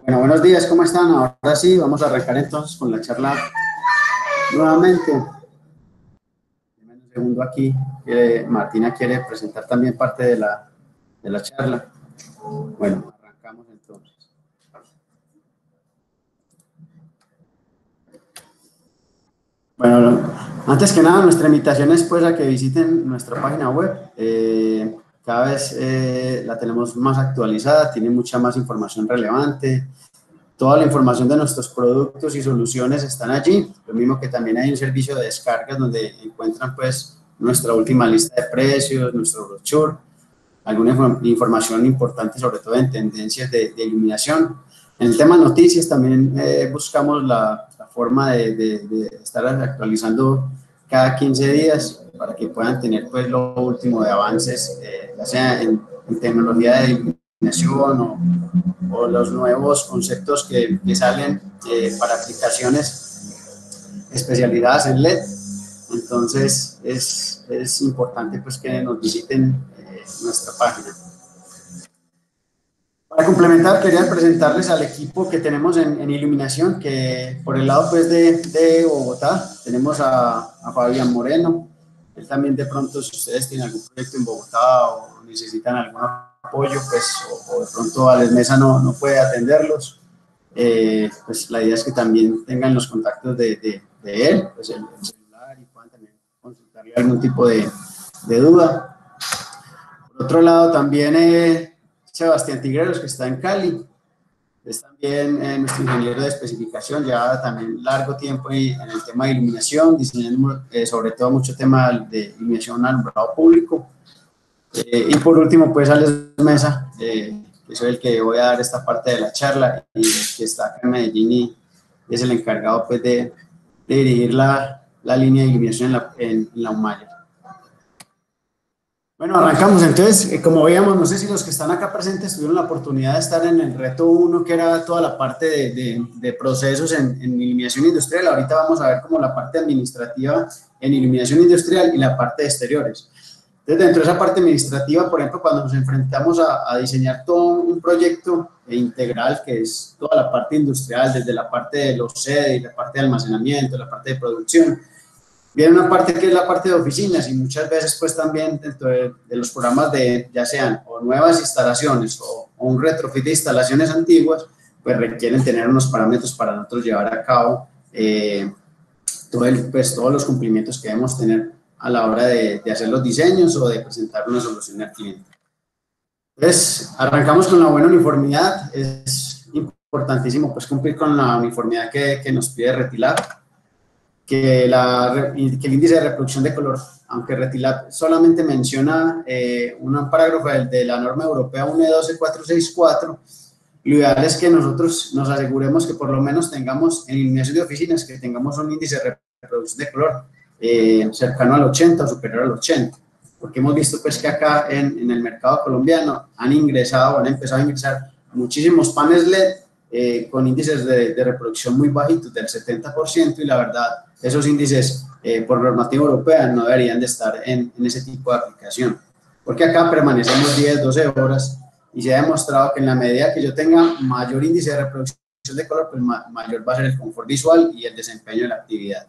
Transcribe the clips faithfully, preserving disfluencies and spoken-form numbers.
Bueno, buenos días, ¿cómo están? Ahora sí, vamos a arrancar entonces con la charla nuevamente. Deme un segundo aquí, que Martina quiere presentar también parte de la, de la charla. Bueno, arrancamos entonces. Bueno, antes que nada, nuestra invitación es pues a que visiten nuestra página web. Eh, cada vez eh, la tenemos más actualizada, tiene mucha más información relevante. Toda la información de nuestros productos y soluciones están allí, lo mismo que también hay un servicio de descargas donde encuentran pues nuestra última lista de precios, nuestro brochure, alguna inform información importante sobre todo en tendencias de, de iluminación. En el tema noticias también eh, buscamos la, la forma de, de, de estar actualizando cada quince días para que puedan tener pues lo último de avances, eh, ya sea en, en tecnología de iluminación o o los nuevos conceptos que, que salen eh, para aplicaciones especializadas en L E D. Entonces, es, es importante pues, que nos visiten eh, nuestra página. Para complementar, quería presentarles al equipo que tenemos en, en iluminación, que por el lado pues, de, de Bogotá tenemos a, a Fabián Moreno. Él también de pronto, si ustedes tienen algún proyecto en Bogotá o necesitan algún apoyo, pues, o, o de pronto Alex Mesa no, no puede atenderlos, eh, pues la idea es que también tengan los contactos de, de, de él, pues el, el celular, y puedan también consultarle algún tipo de, de duda. Por otro lado, también eh, Sebastián Tigreros, que está en Cali, es también eh, nuestro ingeniero de especificación, ya también largo tiempo en el tema de iluminación, diseñando eh, sobre todo mucho tema de iluminación alumbrado público. Eh, y por último, pues Alex Mesa, eh, que soy el que voy a dar esta parte de la charla y que está acá en Medellín y es el encargado pues de, de dirigir la, la línea de iluminación en la, en, en la Humaya. Bueno, arrancamos. Entonces, eh, como veíamos, no sé si los que están acá presentes tuvieron la oportunidad de estar en el reto uno, que era toda la parte de, de, de procesos en, en iluminación industrial. Ahorita vamos a ver como la parte administrativa en iluminación industrial y la parte de exteriores. Entonces, dentro de esa parte administrativa, por ejemplo, cuando nos enfrentamos a, a diseñar todo un proyecto integral, que es toda la parte industrial, desde la parte de los sedes, la parte de almacenamiento, la parte de producción, viene una parte que es la parte de oficinas y muchas veces pues también dentro de, de los programas de ya sean o nuevas instalaciones o, o un retrofit de instalaciones antiguas, pues requieren tener unos parámetros para nosotros llevar a cabo eh, todo el, pues, todos los cumplimientos que debemos tener a la hora de, de hacer los diseños o de presentar una solución al cliente. Entonces, arrancamos con la buena uniformidad. Es importantísimo pues cumplir con la uniformidad que, que nos pide Retilab. Que, la, que el índice de reproducción de color, aunque Retilab solamente menciona eh, un parágrafo de, de la norma europea U N E doce cuatro seis cuatro, lo ideal es que nosotros nos aseguremos que por lo menos tengamos en iluminación de oficinas, que tengamos un índice de reproducción de color eh, cercano al ochenta o superior al ochenta, porque hemos visto pues que acá en, en el mercado colombiano han ingresado, han empezado a ingresar muchísimos paneles L E D eh, con índices de, de reproducción muy bajitos, del setenta por ciento, y la verdad esos índices eh, por normativa europea no deberían de estar en, en ese tipo de aplicación, porque acá permanecemos diez, doce horas y se ha demostrado que en la medida que yo tenga mayor índice de reproducción de color, pues ma mayor va a ser el confort visual y el desempeño de la actividad.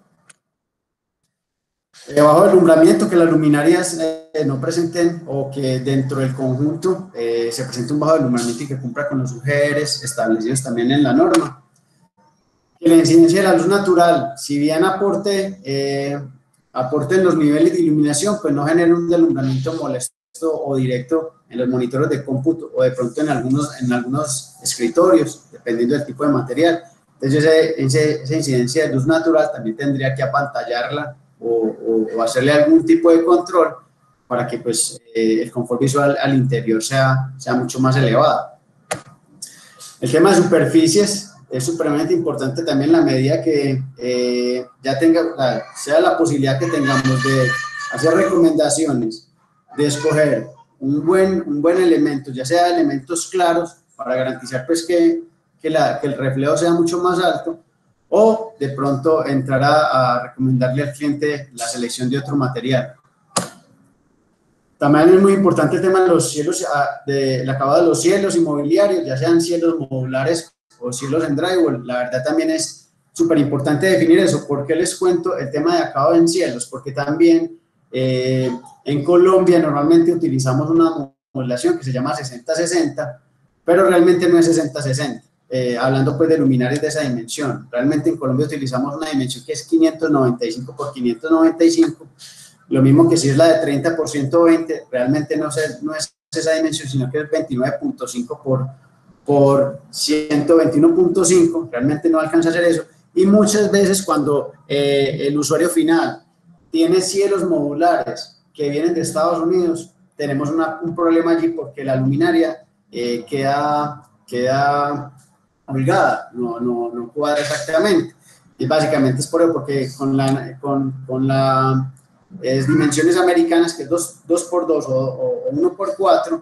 Eh, bajo alumbramiento, que las luminarias eh, no presenten o que dentro del conjunto eh, se presente un bajo alumbramiento y que cumpla con los U G Rs establecidos también en la norma. Que la incidencia de la luz natural, si bien aporte, eh, aporte en los niveles de iluminación, pues no genere un alumbramiento molesto o directo en los monitores de cómputo o de pronto en algunos, en algunos escritorios, dependiendo del tipo de material. Entonces, ese, ese, esa incidencia de luz natural también tendría que apantallarla o, o, o hacerle algún tipo de control para que pues, eh, el confort visual al interior sea, sea mucho más elevado. El tema de superficies es supremamente importante también en la medida que eh, ya tenga, la, sea la posibilidad que tengamos de hacer recomendaciones, de escoger un buen, un buen elemento, ya sea elementos claros para garantizar pues que, que, la, que el reflejo sea mucho más alto, o de pronto entrar a, a recomendarle al cliente la selección de otro material. También es muy importante el tema de los cielos, del acabado de los cielos inmobiliarios, ya sean cielos modulares o cielos en drywall, la verdad también es súper importante definir eso. ¿Por qué les cuento el tema de acabado en cielos? Porque también eh, en Colombia normalmente utilizamos una modulación que se llama sesenta sesenta, pero realmente no es sesenta sesenta. Eh, hablando pues de luminarias de esa dimensión, realmente en Colombia utilizamos una dimensión que es quinientos noventa y cinco por quinientos noventa y cinco, lo mismo que si es la de treinta por ciento veinte, realmente no, se, no es esa dimensión, sino que es veintinueve punto cinco por, por ciento veintiuno punto cinco, realmente no alcanza a hacer eso, y muchas veces cuando eh, el usuario final tiene cielos modulares que vienen de Estados Unidos, tenemos una, un problema allí porque la luminaria eh, queda, queda holgada, no, no, no cuadra exactamente. Y básicamente es por eso, porque con la, con, con la es dimensiones americanas, que es dos por dos o, o uno por cuatro,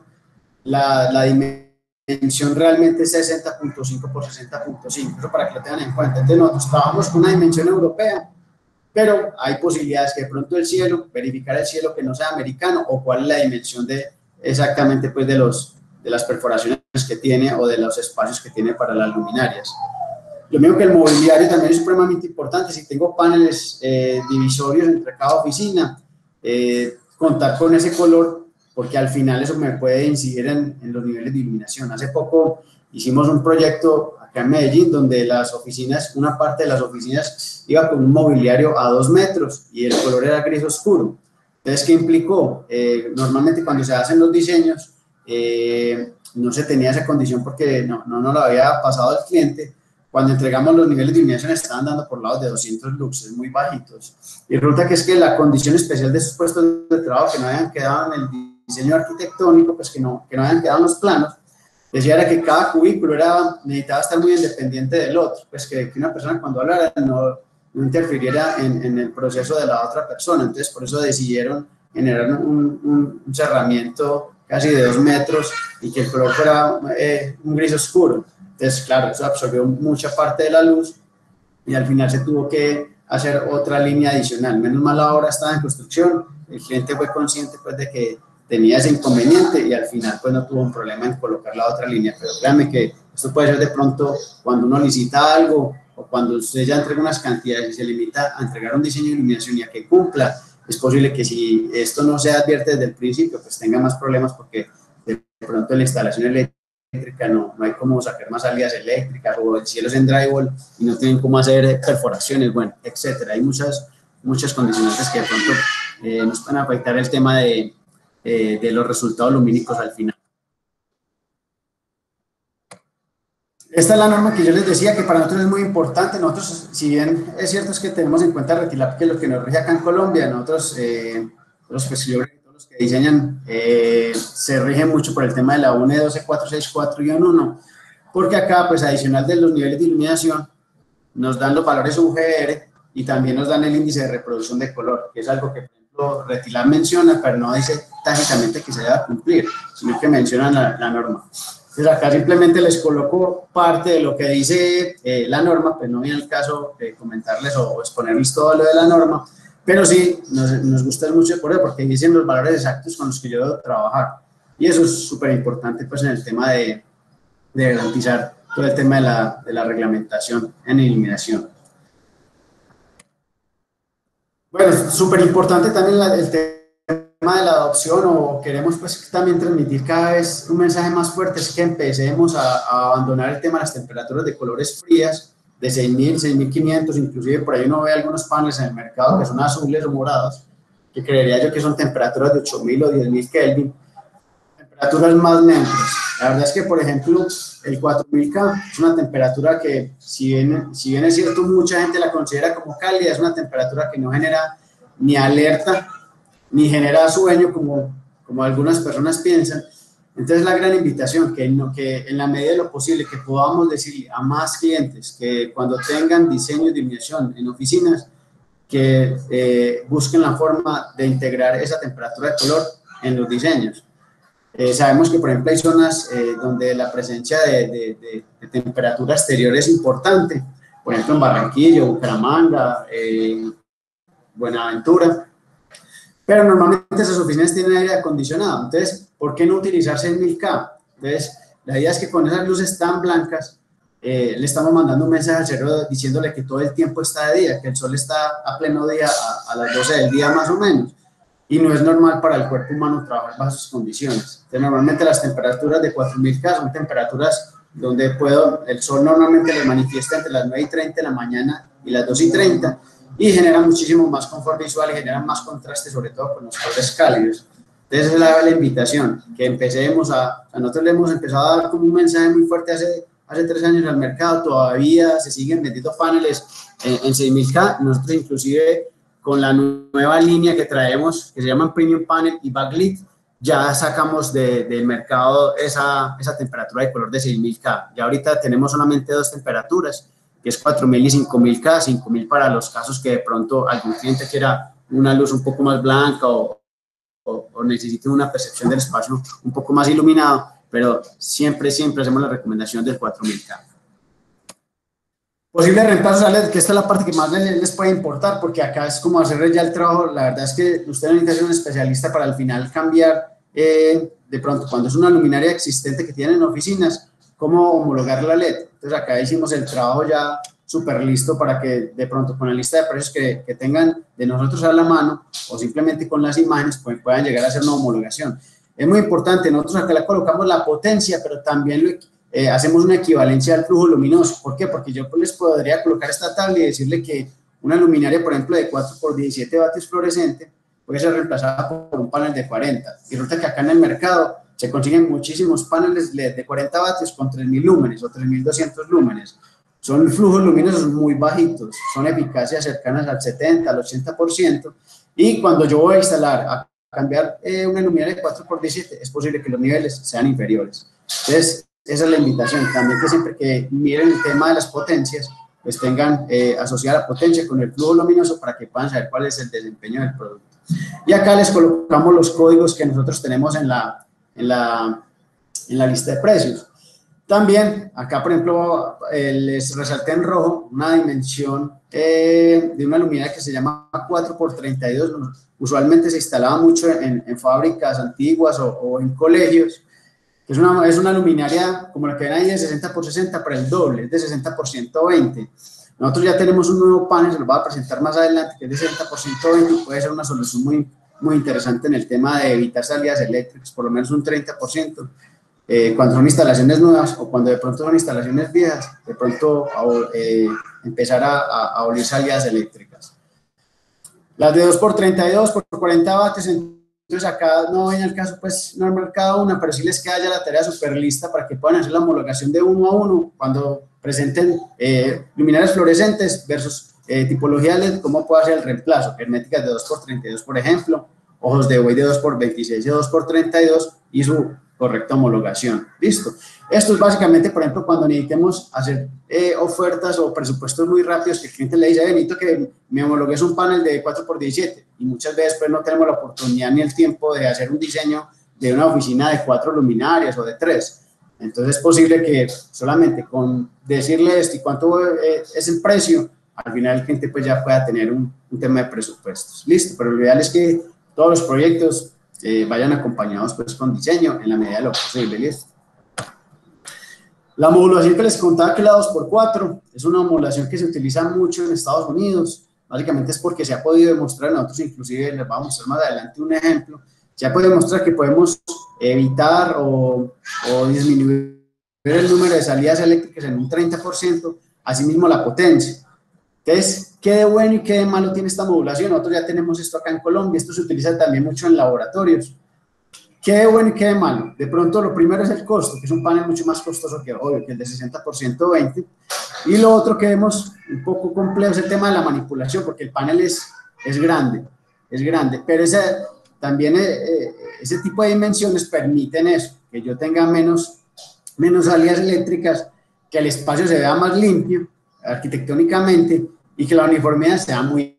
la, la dimensión realmente es sesenta punto cinco por sesenta punto cinco, eso para que lo tengan en cuenta. Entonces nosotros trabajamos con una dimensión europea, pero hay posibilidades que de pronto el cielo, verificar el cielo que no sea americano, o cuál es la dimensión de exactamente pues de, los, de las perforaciones que tiene o de los espacios que tiene para las luminarias. Lo mismo que el mobiliario también es supremamente importante. Si tengo paneles eh, divisorios entre cada oficina, eh, contar con ese color, porque al final eso me puede incidir en, en los niveles de iluminación. Hace poco hicimos un proyecto acá en Medellín donde las oficinas, una parte de las oficinas iba con un mobiliario a dos metros y el color era gris oscuro. Entonces, ¿qué implicó? Eh, normalmente cuando se hacen los diseños, eh, no se tenía esa condición porque no, no nos lo había pasado al cliente. Cuando entregamos los niveles de iluminación estaban dando por lados de doscientos luxes, muy bajitos. Y resulta que es que la condición especial de esos puestos de trabajo que no habían quedado en el diseño arquitectónico, pues que no, que no habían quedado en los planos, decía era que cada cubículo era, necesitaba estar muy independiente del otro, pues que, que una persona cuando hablara no, no interfiriera en, en el proceso de la otra persona. Entonces por eso decidieron generar un, un, un cerramiento casi de dos metros y que el color fuera eh, un gris oscuro. Entonces, claro, eso absorbió mucha parte de la luz y al final se tuvo que hacer otra línea adicional. Menos mal la obra estaba en construcción, el cliente fue consciente pues de que tenía ese inconveniente y al final pues no tuvo un problema en colocar la otra línea. Pero créanme que esto puede ser de pronto cuando uno licita algo o cuando usted ya entrega unas cantidades y se limita a entregar un diseño de iluminación y a que cumpla, es posible que si esto no se advierte desde el principio, pues tenga más problemas porque de pronto la instalación eléctrica eléctrica, no, no hay cómo sacar más salidas eléctricas, o el cielo es en drywall y no tienen cómo hacer perforaciones, bueno, etcétera. Hay muchas, muchas condicionantes que de pronto eh, nos van a afectar el tema de, eh, de los resultados lumínicos al final. Esta es la norma que yo les decía que para nosotros es muy importante. Nosotros, si bien es cierto es que tenemos en cuenta Retilab, que es lo que nos rige acá en Colombia, nosotros, eh, los, pues, yo, los que diseñan, eh, se rigen mucho por el tema de la U N doce cuatro seis cuatro guión uno, porque acá, pues adicional de los niveles de iluminación, nos dan los valores U G R y también nos dan el índice de reproducción de color, que es algo que, por ejemplo, Retilab menciona, pero no dice tácitamente que se deba cumplir, sino que menciona la, la norma. Entonces acá simplemente les coloco parte de lo que dice eh, la norma, pues no viene el caso de comentarles o exponerles todo lo de la norma, pero sí nos, nos gusta mucho por eso, porque dicen los valores exactos con los que yo debo trabajar. Y eso es súper importante pues en el tema de, de garantizar todo el tema de la, de la reglamentación en iluminación. Bueno, súper importante también la, el tema de la adopción, o queremos pues también transmitir cada vez un mensaje más fuerte, es que empecemos a, a abandonar el tema de las temperaturas de colores frías, de seis mil, seis mil quinientos, inclusive por ahí uno ve algunos paneles en el mercado que son azules o morados, que creería yo que son temperaturas de ocho mil o diez mil Kelvin, temperaturas más neutras. La verdad es que, por ejemplo, el cuatro mil K es una temperatura que, si bien, si bien es cierto, mucha gente la considera como cálida, es una temperatura que no genera ni alerta, ni genera sueño, como, como algunas personas piensan. Entonces, la gran invitación, que, no, que en la medida de lo posible, que podamos decir a más clientes que cuando tengan diseños de iluminación en oficinas, que eh, busquen la forma de integrar esa temperatura de color en los diseños. Eh, sabemos que, por ejemplo, hay zonas eh, donde la presencia de, de, de, de temperatura exterior es importante, por ejemplo, en Barranquilla, Bucaramanga, eh, Buenaventura, pero normalmente esas oficinas tienen aire acondicionado. Entonces, ¿por qué no utilizar seis mil K? Entonces, la idea es que con esas luces tan blancas eh, le estamos mandando un mensaje al cerebro diciéndole que todo el tiempo está de día, que el sol está a pleno día a, a las doce del día más o menos, y no es normal para el cuerpo humano trabajar bajo esas condiciones. Entonces, normalmente las temperaturas de cuatro mil K son temperaturas donde puedo, el sol normalmente le manifiesta entre las nueve y treinta de la mañana y las dos y treinta, y genera muchísimo más confort visual y genera más contraste, sobre todo con los colores cálidos. Entonces, esa es la, la invitación, que empecemos a, a nosotros le hemos empezado a dar como un mensaje muy fuerte hace, hace tres años al mercado, todavía se siguen vendiendo paneles en, en seis mil K, nosotros inclusive con la nueva línea que traemos, que se llaman Premium Panel y Backlit, ya sacamos de, del mercado esa, esa temperatura de color de seis mil K. Ya ahorita tenemos solamente dos temperaturas, que es cuatro mil y cinco mil K, cinco mil para los casos que de pronto algún cliente quiera una luz un poco más blanca o, o, o necesite una percepción del espacio un poco más iluminado, pero siempre, siempre hacemos la recomendación del cuatro mil K. Posible reemplazo a L E D, que esta es la parte que más les, les puede importar, porque acá es como hacer ya el trabajo. La verdad es que usted necesita ser un especialista para al final cambiar, eh, de pronto, cuando es una luminaria existente que tienen en oficinas, cómo homologar la L E D. Entonces acá hicimos el trabajo ya súper listo para que de pronto con la lista de precios que, que tengan de nosotros a la mano, o simplemente con las imágenes, pues puedan llegar a hacer una homologación. Es muy importante, nosotros acá le colocamos la potencia, pero también lo Eh, hacemos una equivalencia al flujo luminoso. ¿Por qué? Porque yo les podría colocar esta tabla y decirle que una luminaria, por ejemplo, de cuatro por diecisiete vatios fluorescente puede ser reemplazada por un panel de cuarenta. Y resulta que acá en el mercado se consiguen muchísimos paneles L E D de cuarenta vatios con tres mil lúmenes o tres mil doscientos lúmenes. Son flujos luminosos muy bajitos, son eficacias cercanas al setenta, al ochenta por ciento. Y cuando yo voy a instalar, a cambiar eh, una luminaria de cuatro por diecisiete, es posible que los niveles sean inferiores. Entonces, esa es la invitación, también que siempre que miren el tema de las potencias, pues tengan eh, asociada la potencia con el flujo luminoso para que puedan saber cuál es el desempeño del producto. Y acá les colocamos los códigos que nosotros tenemos en la, en la, en la lista de precios. También, acá por ejemplo, eh, les resalté en rojo una dimensión eh, de una luminaria que se llama cuatro por treinta y dos, usualmente se instalaba mucho en, en fábricas antiguas o, o en colegios. Es una, es una luminaria como la que ven ahí de sesenta por sesenta, pero el doble, es de sesenta por ciento veinte. Nosotros ya tenemos un nuevo panel, se lo voy a presentar más adelante, que es de sesenta por ciento veinte y puede ser una solución muy, muy interesante en el tema de evitar salidas eléctricas, por lo menos un treinta por ciento. Eh, cuando son instalaciones nuevas o cuando de pronto son instalaciones viejas, de pronto eh, empezar a, a, a oler salidas eléctricas. Las de dos por treinta y dos, por cuarenta vatios, entonces acá no ven el caso, pues normal cada una, pero sí les queda ya la tarea súper lista para que puedan hacer la homologación de uno a uno cuando presenten eh, luminarias fluorescentes versus eh, tipología L E D, cómo puede hacer el reemplazo, herméticas de dos por treinta y dos, por ejemplo, ojos de buey de dos por veintiséis y dos por treinta y dos y su correcta homologación. Listo. Esto es básicamente, por ejemplo, cuando necesitemos hacer eh, ofertas o presupuestos muy rápidos, que el cliente le dice, necesito que me homologues un panel de cuatro por diecisiete, y muchas veces pues no tenemos la oportunidad ni el tiempo de hacer un diseño de una oficina de cuatro luminarias o de tres. Entonces es posible que solamente con decirle esto y cuánto eh, es el precio, al final el cliente pues ya pueda tener un, un tema de presupuestos. Listo, pero lo ideal es que todos los proyectos eh, vayan acompañados pues con diseño en la medida de lo posible. Listo. La modulación que les contaba, que la dos por cuatro, es una modulación que se utiliza mucho en Estados Unidos. Básicamente es porque se ha podido demostrar, nosotros inclusive les vamos a mostrar más adelante un ejemplo, se ha podido demostrar que podemos evitar o, o disminuir el número de salidas eléctricas en un treinta por ciento, asimismo la potencia. Entonces, ¿qué de bueno y qué de malo tiene esta modulación? Nosotros ya tenemos esto acá en Colombia, esto se utiliza también mucho en laboratorios. ¿Qué de bueno y qué de malo? De pronto, lo primero es el costo, que es un panel mucho más costoso que, obvio, que el de sesenta por ciento veinte. Y lo otro que vemos un poco complejo es el tema de la manipulación, porque el panel es, es grande, es grande, pero ese, también eh, ese tipo de dimensiones permiten eso, que yo tenga menos, menos salidas eléctricas, que el espacio se vea más limpio arquitectónicamente y que la uniformidad sea muy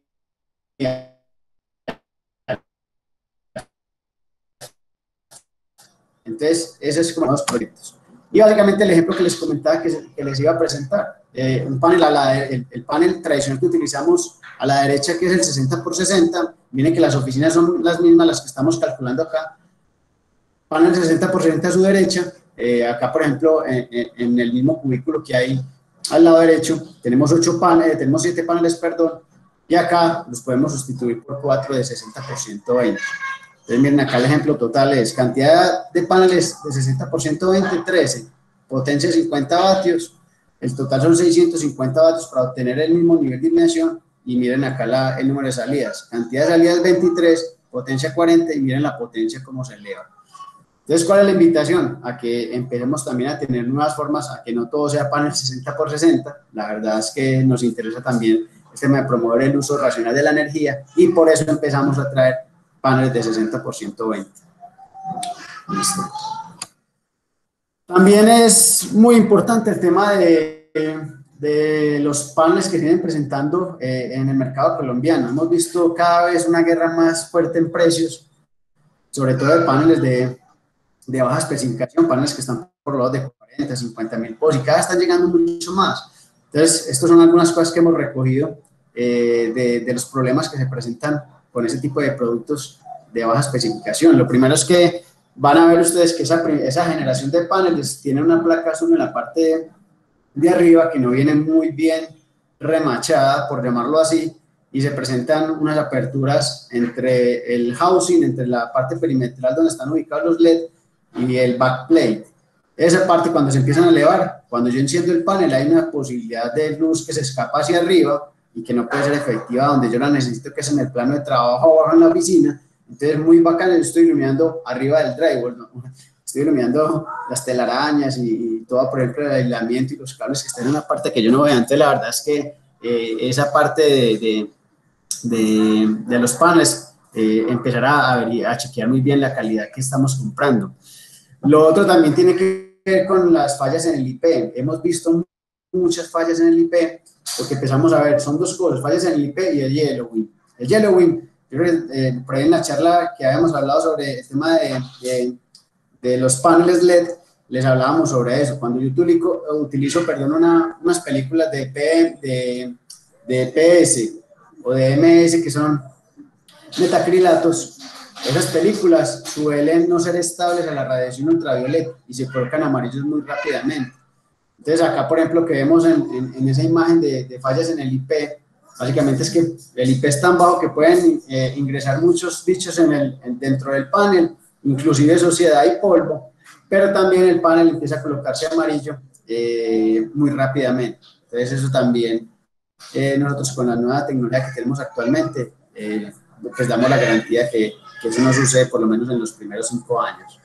Entonces, ese es como los proyectos. Y básicamente el ejemplo que les comentaba que, que les iba a presentar, eh, un panel a la, el, el panel tradicional que utilizamos a la derecha, que es el sesenta por sesenta, miren que las oficinas son las mismas, las que estamos calculando acá, panel sesenta por sesenta a su derecha, eh, acá por ejemplo en, en el mismo cubículo que hay al lado derecho tenemos ocho paneles, tenemos siete paneles, perdón, y acá los podemos sustituir por cuatro de sesenta por ciento veinte. Entonces miren acá el ejemplo total es cantidad de paneles de sesenta por ciento veinte, trece, potencia cincuenta vatios, el total son seiscientos cincuenta vatios para obtener el mismo nivel de iluminación, y miren acá la, el número de salidas, cantidad de salidas veintitrés, potencia cuarenta, y miren la potencia cómo se eleva. Entonces, ¿cuál es la invitación? A que empecemos también a tener nuevas formas, a que no todo sea panel sesenta por sesenta. La verdad es que nos interesa también el tema de promover el uso racional de la energía, y por eso empezamos a traer paneles de sesenta por ciento veinte. Listo. También es muy importante el tema de, de los paneles que vienen presentando eh, en el mercado colombiano. Hemos visto cada vez una guerra más fuerte en precios, sobre todo de paneles de, de baja especificación, paneles que están por los de cuarenta, cincuenta mil pesos, y cada vez están llegando mucho más. Entonces, estas son algunas cosas que hemos recogido eh, de, de los problemas que se presentan con ese tipo de productos de baja especificación. Lo primero es que van a ver ustedes que esa, esa generación de paneles tiene una placa azul en la parte de, de arriba que no viene muy bien remachada, por llamarlo así, y se presentan unas aperturas entre el housing, entre la parte perimetral donde están ubicados los L E D y el backplate. Esa parte, cuando se empiezan a elevar, cuando yo enciendo el panel, hay una posibilidad de luz que se escapa hacia arriba y que no puede ser efectiva donde yo la necesito, que es en el plano de trabajo o abajo en la oficina. Entonces, muy bacán, yo estoy iluminando arriba del drywall, ¿no? Estoy iluminando las telarañas y, y todo, por ejemplo, el aislamiento y los cables que están en una parte que yo no veo. Entonces, la verdad es que eh, esa parte de, de, de, de los paneles eh, empezará a, ver, a chequear muy bien la calidad que estamos comprando. Lo otro también tiene que ver con las fallas en el I P. Hemos visto muchas fallas en el I P, porque empezamos a ver, son dos cosas, fallas en el I P y el yellowing. El yellowing, yo creo que eh, por ahí en la charla que habíamos hablado sobre el tema de, de, de los paneles L E D, les hablábamos sobre eso. Cuando yo utilizo, utilizo perdón, una, unas películas de, P, de, de P S o de M S, que son metacrilatos, esas películas suelen no ser estables a la radiación ultravioleta y se colocan amarillos muy rápidamente. Entonces acá, por ejemplo, que vemos en, en, en esa imagen de, de fallas en el I P, básicamente es que el I P es tan bajo que pueden eh, ingresar muchos bichos en el, en, dentro del panel, inclusive suciedad y polvo, pero también el panel empieza a colocarse amarillo eh, muy rápidamente. Entonces eso también, eh, nosotros con la nueva tecnología que tenemos actualmente, eh, pues damos la garantía que, que eso no sucede por lo menos en los primeros cinco años.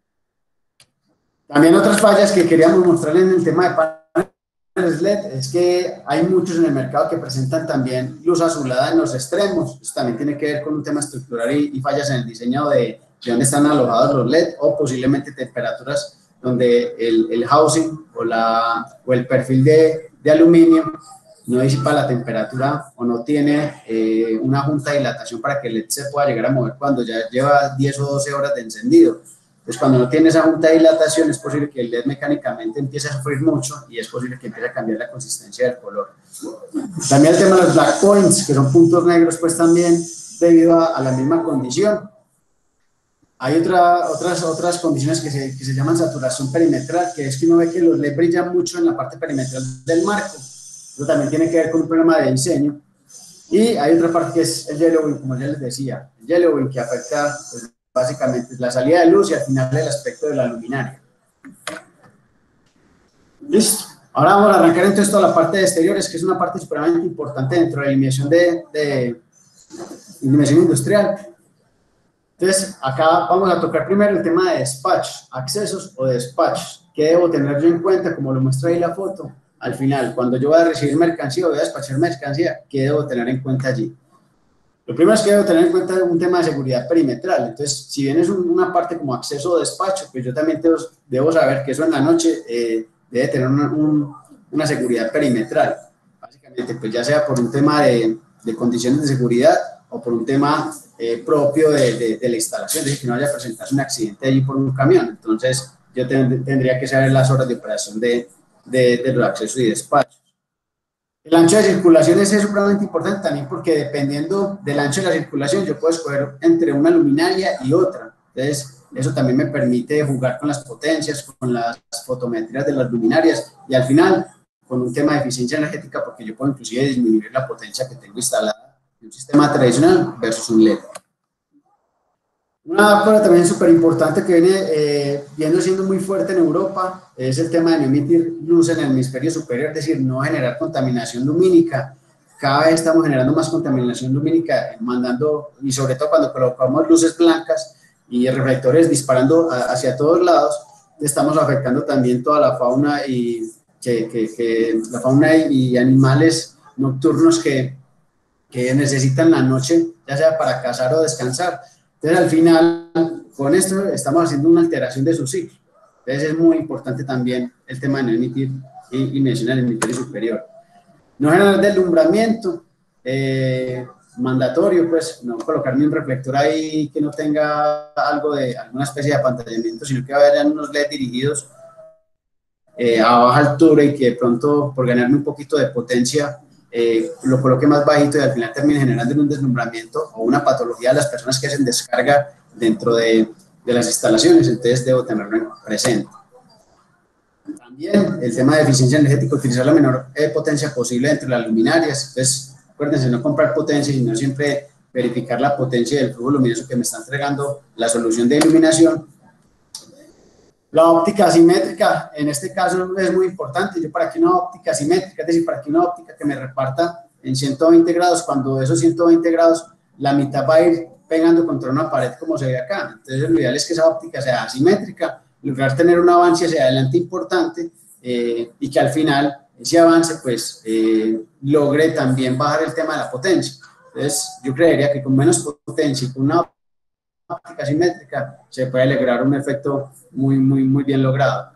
También otras fallas que queríamos mostrar en el tema de paneles L E D es que hay muchos en el mercado que presentan también luz azulada en los extremos. Esto también tiene que ver con un tema estructural y, y fallas en el diseño de, de dónde están alojados los L E D, o posiblemente temperaturas donde el, el housing o, la, o el perfil de, de aluminio no disipa la temperatura o no tiene eh, una junta de dilatación para que el L E D se pueda llegar a mover cuando ya lleva diez o doce horas de encendido. Entonces, cuando no tiene esa junta de dilatación, es posible que el L E D mecánicamente empiece a sufrir mucho y es posible que empiece a cambiar la consistencia del color. También el tema de los black points, que son puntos negros, pues también debido a, a la misma condición. Hay otra, otras, otras condiciones que se, que se llaman saturación perimetral, que es que uno ve que los L E D brillan mucho en la parte perimetral del marco. Eso también tiene que ver con un problema de diseño. Y hay otra parte que es el yellowing, como ya les decía, el yellowing que afecta pues, básicamente la salida de luz y al final el aspecto de la luminaria. Listo. Ahora vamos a arrancar entonces toda la parte de exteriores, que es una parte supremamente importante dentro de la iluminación, de, de, iluminación industrial. Entonces, acá vamos a tocar primero el tema de despachos, accesos o despachos. ¿Qué debo tener yo en cuenta? Como lo muestra ahí la foto. Al final, cuando yo voy a recibir mercancía o voy a despachar mercancía, ¿qué debo tener en cuenta allí? Lo primero es que debo tener en cuenta un tema de seguridad perimetral. Entonces, si bien es un, una parte como acceso o despacho, pues yo también debo, debo saber que eso en la noche eh, debe tener una, un, una seguridad perimetral. Básicamente, pues ya sea por un tema de, de condiciones de seguridad o por un tema eh, propio de, de, de la instalación, es decir, que no vaya a presentarse un accidente allí por un camión. Entonces, yo ten, tendría que saber las horas de operación de, de, de los accesos y despachos. El ancho de circulación es supremamente importante también porque dependiendo del ancho de la circulación yo puedo escoger entre una luminaria y otra. Entonces, eso también me permite jugar con las potencias, con las fotometrías de las luminarias y al final con un tema de eficiencia energética, porque yo puedo inclusive disminuir la potencia que tengo instalada en un sistema tradicional versus un L E D. Una cosa también súper importante que viene eh, viendo siendo muy fuerte en Europa es el tema de no emitir luz en el hemisferio superior, es decir, no generar contaminación lumínica. Cada vez estamos generando más contaminación lumínica, mandando, y sobre todo cuando colocamos luces blancas y reflectores disparando a, hacia todos lados, estamos afectando también toda la fauna y, que, que, que, la fauna y, y animales nocturnos que, que necesitan la noche, ya sea para cazar o descansar. Entonces, al final, con esto estamos haciendo una alteración de su ciclo. Entonces, es muy importante también el tema de no emitir y, y mencionar el hemisferio superior. No generar deslumbramiento, eh, mandatorio, pues, no colocarme un reflector ahí que no tenga algo de, alguna especie de apantallamiento, sino que va a haber unos L E D dirigidos eh, a baja altura y que de pronto, por ganarme un poquito de potencia, Eh, lo coloque más bajito y al final termine generando un deslumbramiento o una patología de las personas que hacen descarga dentro de, de las instalaciones, entonces debo tenerlo presente. También el tema de eficiencia energética, utilizar la menor eh, potencia posible entre las luminarias, entonces acuérdense, no comprar potencia, sino siempre verificar la potencia del flujo luminoso que me está entregando la solución de iluminación. La óptica asimétrica, en este caso, es muy importante. Yo para que una óptica asimétrica, es decir, para que una óptica que me reparta en ciento veinte grados, cuando esos ciento veinte grados, la mitad va a ir pegando contra una pared como se ve acá. Entonces, lo ideal es que esa óptica sea asimétrica, lograr tener un avance hacia adelante importante eh, y que al final ese avance, pues, eh, logre también bajar el tema de la potencia. Entonces, yo creería que con menos potencia y con una óptica asimétrica se puede lograr un efecto muy, muy, muy bien logrado.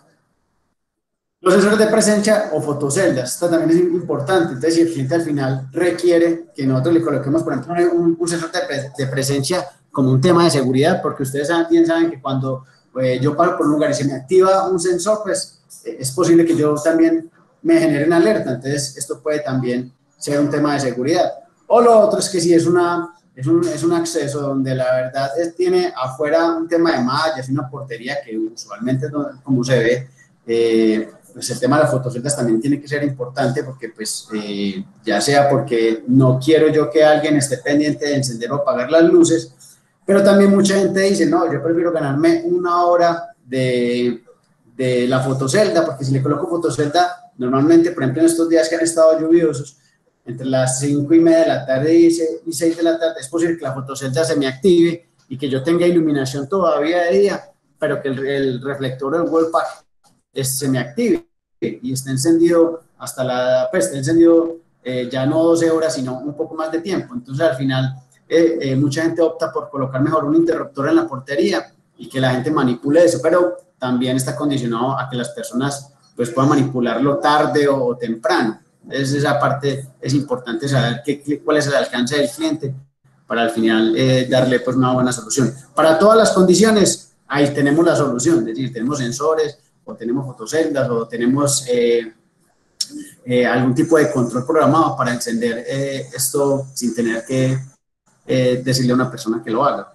Los sensores de presencia o fotoceldas, esto también es importante. Entonces, si el cliente al final requiere que nosotros le coloquemos, por ejemplo, un, un sensor de, pre, de presencia como un tema de seguridad, porque ustedes saben, bien saben que cuando eh, yo paro por un lugar y se me activa un sensor, pues eh, es posible que yo también me genere una alerta. Entonces, esto puede también ser un tema de seguridad. O lo otro es que si es una Es un, es un acceso donde la verdad es, tiene afuera un tema de mallas y una portería que usualmente, no, como se ve, eh, pues el tema de las fotoceldas también tiene que ser importante porque, pues, eh, ya sea porque no quiero yo que alguien esté pendiente de encender o apagar las luces, pero también mucha gente dice, no, yo prefiero ganarme una hora de, de la fotocelda, porque si le coloco fotocelda, normalmente, por ejemplo, en estos días que han estado lluviosos, entre las cinco y media de la tarde y seis de la tarde, es posible que la fotocelda se me active y que yo tenga iluminación todavía de día, pero que el, el reflector del wallpack se me active y esté encendido hasta la, pues, esté encendido eh, ya no doce horas, sino un poco más de tiempo. Entonces, al final, eh, eh, mucha gente opta por colocar mejor un interruptor en la portería y que la gente manipule eso, pero también está condicionado a que las personas pues, puedan manipularlo tarde o, o temprano. Entonces, esa parte es importante saber qué, cuál es el alcance del cliente para al final eh, darle pues, una buena solución. Para todas las condiciones, ahí tenemos la solución, es decir, tenemos sensores, o tenemos fotoceldas, o tenemos eh, eh, algún tipo de control programado para encender eh, esto sin tener que eh, decirle a una persona que lo haga.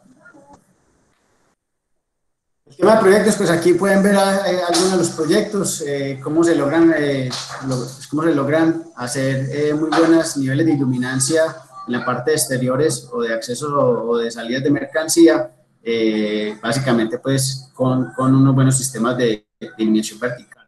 El tema de proyectos, pues aquí pueden ver eh, algunos de los proyectos, eh, cómo, se logran, eh, lo, pues, cómo se logran hacer eh, muy buenos niveles de iluminancia en la parte de exteriores o de accesos o, o de salidas de mercancía, eh, básicamente pues con, con unos buenos sistemas de, de iluminación vertical.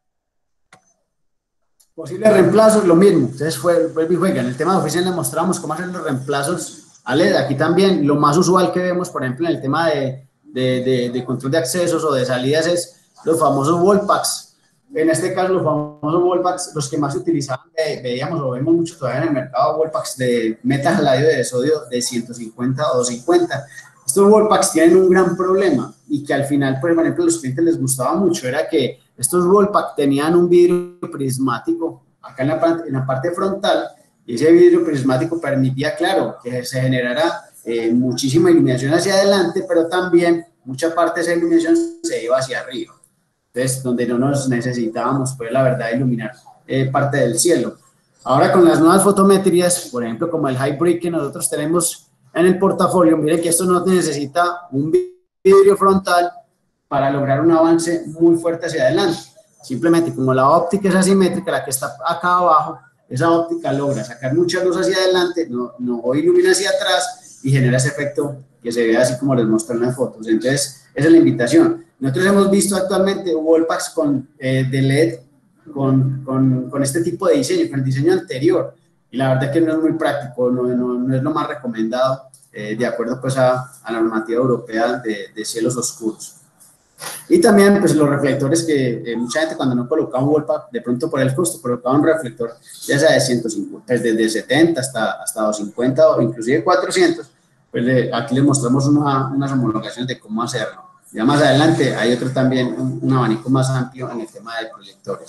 Posibles reemplazos, lo mismo, entonces fue, fue mi juega. En el tema de oficina le mostramos cómo hacer los reemplazos a L E D. Aquí también lo más usual que vemos, por ejemplo, en el tema de De, de, de control de accesos o de salidas es los famosos wallpacks. En este caso, los famosos wallpacks, los que más se utilizaban, eh, veíamos o vemos mucho todavía en el mercado, wallpacks de meta haladio de sodio de ciento cincuenta o doscientos cincuenta. Estos wallpacks tienen un gran problema y que al final, por ejemplo, a los clientes les gustaba mucho, era que estos wallpacks tenían un vidrio prismático acá en la, en la parte frontal, y ese vidrio prismático permitía, claro, que se generara Eh, muchísima iluminación hacia adelante, pero también mucha parte de esa iluminación se iba hacia arriba. Entonces, donde no nos necesitábamos, pues la verdad, iluminar eh, parte del cielo. Ahora con las nuevas fotometrías, por ejemplo, como el Hybrid que nosotros tenemos en el portafolio, miren que esto no necesita un vidrio frontal para lograr un avance muy fuerte hacia adelante. Simplemente como la óptica es asimétrica, la que está acá abajo, esa óptica logra sacar mucha luz hacia adelante, no, no ilumina hacia atrás y genera ese efecto que se ve así como les mostré en las fotos. Entonces, esa es la invitación. Nosotros hemos visto actualmente wallpacks con, eh, de L E D con, con, con este tipo de diseño, con el diseño anterior, y la verdad es que no es muy práctico, no, no, no es lo más recomendado, eh, de acuerdo pues a, a la normativa europea de, de cielos oscuros. Y también pues los reflectores que eh, mucha gente cuando no colocaba un wallpack, de pronto por el costo, colocaba un reflector ya sea de ciento cincuenta, pues desde setenta hasta, hasta doscientos cincuenta o inclusive cuatrocientos, pues le, aquí les mostramos una, unas homologaciones de cómo hacerlo. Ya más adelante hay otro también, un, un abanico más amplio en el tema de proyectores.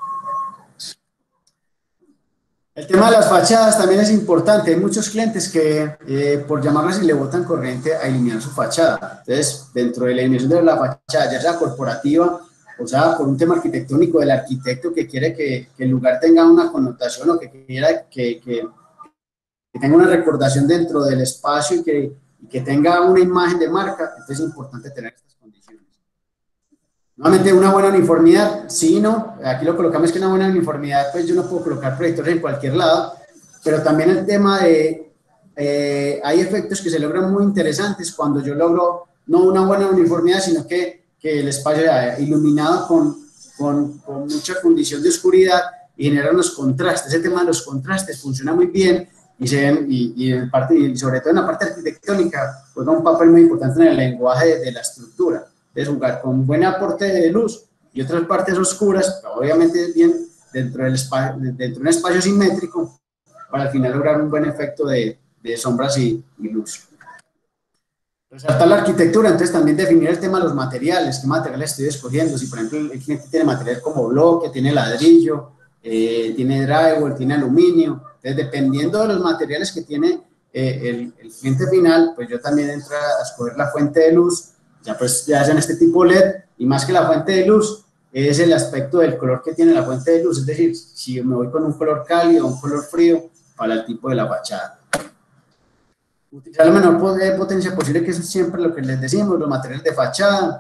El tema de las fachadas también es importante. Hay muchos clientes que, eh, por llamarlo así, le botan corriente a iluminar su fachada. Entonces, dentro de la iluminación de la fachada, ya sea corporativa, o sea, por un tema arquitectónico del arquitecto que quiere que, que el lugar tenga una connotación o que quiera que, que, que tenga una recordación dentro del espacio y que, y que tenga una imagen de marca, entonces es importante tener estas condiciones. Nuevamente, una buena uniformidad, sí, no, aquí lo colocamos que una buena uniformidad, pues yo no puedo colocar proyectores en cualquier lado, pero también el tema de, eh, hay efectos que se logran muy interesantes cuando yo logro no una buena uniformidad, sino que, que el espacio sea iluminado con, con, con mucha condición de oscuridad y genera unos contrastes. Ese tema de los contrastes funciona muy bien y, se ven, y, y, en parte, y sobre todo en la parte arquitectónica juega un papel muy importante en el lenguaje de, de la estructura. Es jugar con buen aporte de luz y otras partes oscuras, obviamente bien dentro, del dentro de un espacio simétrico, para al final lograr un buen efecto de, de sombras y, y luz. Resaltar la arquitectura, entonces también definir el tema de los materiales, qué materiales estoy escogiendo. Si por ejemplo el cliente tiene material como bloque, tiene ladrillo, eh, tiene drywall, tiene aluminio, entonces dependiendo de los materiales que tiene eh, el, el cliente final, pues yo también entro a escoger la fuente de luz. Ya pues ya hacen este tipo L E D, y más que la fuente de luz, es el aspecto del color que tiene la fuente de luz, es decir, si me voy con un color cálido o un color frío para el tipo de la fachada. Utilizar la menor potencia posible, que eso es siempre lo que les decimos, los materiales de fachada.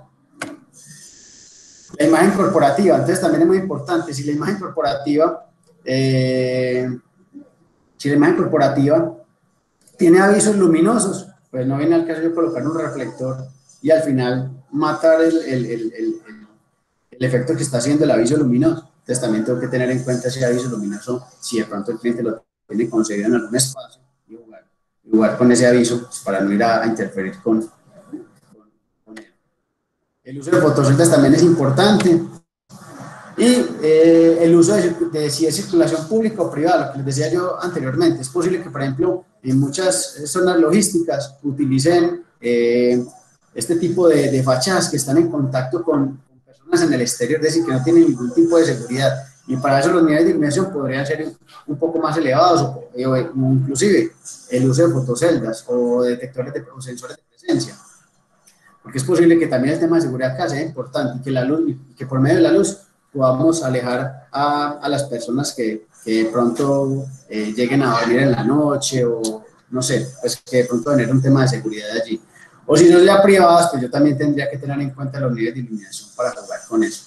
La imagen corporativa, entonces también es muy importante, si la imagen corporativa, eh, si la imagen corporativa tiene avisos luminosos, pues no viene al caso de colocar un reflector y al final matar el, el, el, el, el efecto que está haciendo el aviso luminoso. Entonces también tengo que tener en cuenta ese aviso luminoso si de pronto el cliente lo tiene concebido en algún espacio y jugar, y jugar con ese aviso para no ir a, a interferir con, con, con él. El uso de fotoceldas también es importante. Y eh, el uso de, de si es circulación pública o privada, lo que les decía yo anteriormente. Es posible que, por ejemplo, en muchas zonas logísticas utilicen eh, este tipo de, de fachadas que están en contacto con, con personas en el exterior, es decir, que no tienen ningún tipo de seguridad. Y para eso los niveles de iluminación podrían ser un poco más elevados, o, o inclusive el uso de fotoceldas o detectores de, o sensores de presencia. Porque es posible que también el tema de seguridad acá sea importante y que, la luz, que por medio de la luz podamos alejar a, a las personas que, que de pronto eh, lleguen a dormir en la noche o no sé, pues que de pronto tener un tema de seguridad allí. O si no es ya privadas, pues yo también tendría que tener en cuenta los niveles de iluminación para jugar con eso.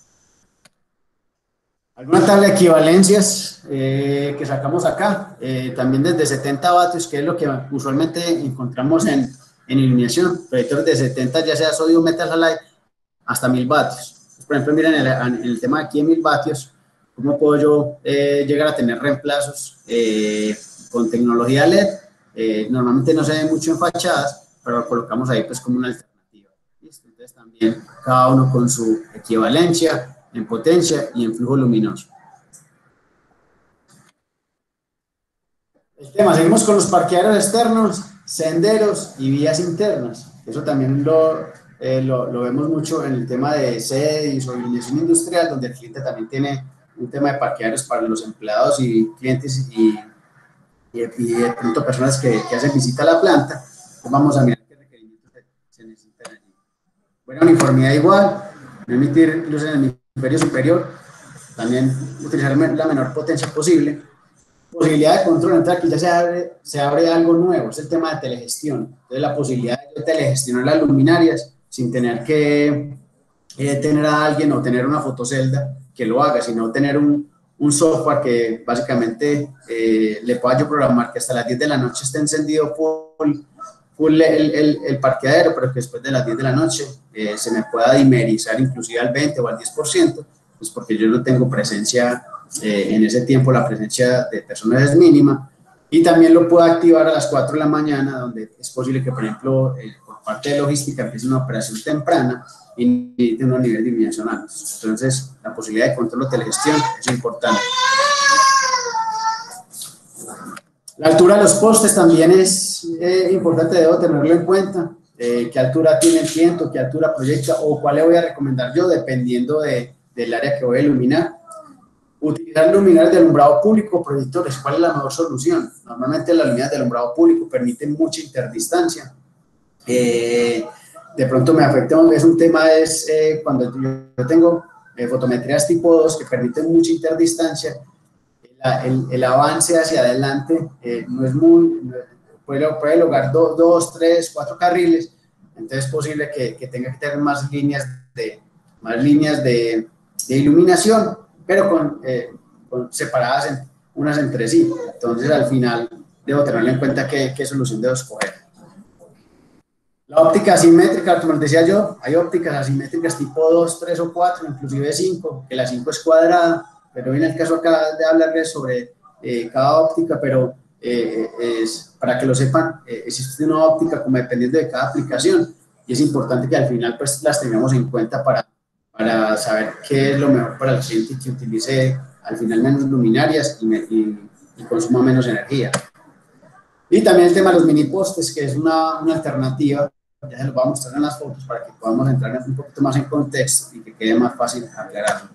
Alguna tabla de equivalencias eh, que sacamos acá, eh, también desde setenta vatios, que es lo que usualmente encontramos en, en iluminación, proyectores de setenta, ya sea sodio metal halide, hasta mil vatios. Por ejemplo, miren el, en el tema aquí de mil vatios, ¿cómo puedo yo eh, llegar a tener reemplazos eh, con tecnología L E D? Eh, normalmente no se ve mucho en fachadas, pero lo colocamos ahí pues como una alternativa. ¿Listo? Entonces también cada uno con su equivalencia en potencia y en flujo luminoso. El tema, seguimos con los parqueaderos externos, senderos y vías internas. Eso también lo... Eh, lo, lo vemos mucho en el tema de sede y sobre iluminación industrial, donde el cliente también tiene un tema de parqueaderos para los empleados y clientes y, y, y de pronto personas que, que hacen visita a la planta. Pues vamos a mirar qué requerimientos se necesitan allí. Buena uniformidad igual, no emitir luces en el hemisferio superior, también utilizar la menor potencia posible. Posibilidad de control, entonces aquí ya se abre, se abre algo nuevo, es el tema de telegestión. Entonces la posibilidad de telegestionar las luminarias sin tener que, eh, tener a alguien o tener una fotocelda que lo haga, sino tener un, un software que básicamente eh, le pueda yo programar que hasta las diez de la noche esté encendido full, full el, el, el parqueadero, pero que después de las diez de la noche eh, se me pueda dimerizar inclusive al veinte o al diez por ciento, pues porque yo no tengo presencia, eh, en ese tiempo la presencia de personas es mínima, y también lo puedo activar a las cuatro de la mañana, donde es posible que, por ejemplo, eh, por parte de logística empiece una operación temprana y necesite unos niveles de iluminación altos. Entonces, la posibilidad de control o telegestión es importante. La altura de los postes también es eh, importante, debo tenerlo en cuenta. Eh, qué altura tiene el cliente, qué altura proyecta o cuál le voy a recomendar yo, dependiendo de, del área que voy a iluminar. Utilizar luminarias de alumbrado público o proyectores, ¿cuál es la mejor solución? Normalmente las luminarias de alumbrado público permiten mucha interdistancia. Eh, de pronto me afecta, es un tema, es eh, cuando yo tengo eh, fotometrías tipo dos que permiten mucha interdistancia, la, el, el avance hacia adelante eh, no es muy, no, puede, puede lograr do, dos, tres, cuatro carriles, entonces es posible que, que tenga que tener más líneas de, más líneas de, de iluminación, pero con, eh, con separadas en, unas entre sí. Entonces al final debo tener en cuenta qué, qué solución debo escoger. La óptica asimétrica, como les decía yo, hay ópticas asimétricas tipo dos, tres o cuatro, inclusive cinco, que la cinco es cuadrada, pero viene el caso acá de hablarles sobre eh, cada óptica, pero eh, es, para que lo sepan, eh, existe una óptica como dependiendo de cada aplicación, y es importante que al final pues las tengamos en cuenta para, para saber qué es lo mejor para el cliente y que utilice al final menos luminarias y, y, y consuma menos energía. Y también el tema de los mini postes, que es una, una alternativa, ya se los voy a mostrar en las fotos para que podamos entrar un poquito más en contexto y que quede más fácil aclararlo.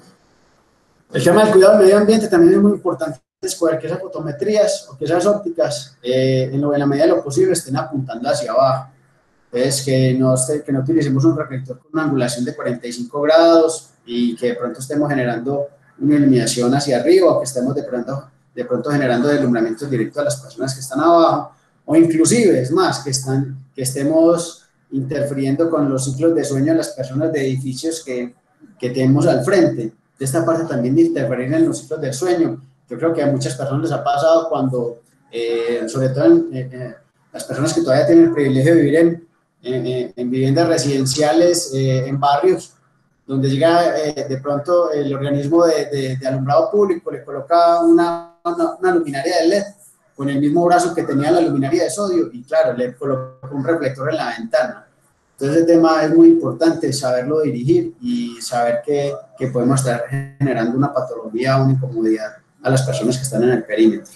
El tema del cuidado del medio ambiente también es muy importante, escoger que esas fotometrías o que esas ópticas, eh, en, lo, en la medida de lo posible, estén apuntando hacia abajo. Entonces, que no, esté, que no utilicemos un reflector con una angulación de cuarenta y cinco grados y que de pronto estemos generando una iluminación hacia arriba o que estemos de pronto, de pronto generando deslumbramientos directos a las personas que están abajo, o inclusive, es más, que, están, que estemos interfiriendo con los ciclos de sueño de las personas de edificios que, que tenemos al frente. De esta parte también de interferir en los ciclos del sueño. Yo creo que a muchas personas les ha pasado cuando, eh, sobre todo en, eh, las personas que todavía tienen el privilegio de vivir en, en, en viviendas residenciales, eh, en barrios, donde llega eh, de pronto el organismo de, de, de alumbrado público, le coloca una, una, una luminaria de L E D con el mismo brazo que tenía la luminaria de sodio y claro, le coloca un reflector en la ventana. Entonces el tema es muy importante, saberlo dirigir y saber que, que podemos estar generando una patología, una incomodidad a las personas que están en el perímetro.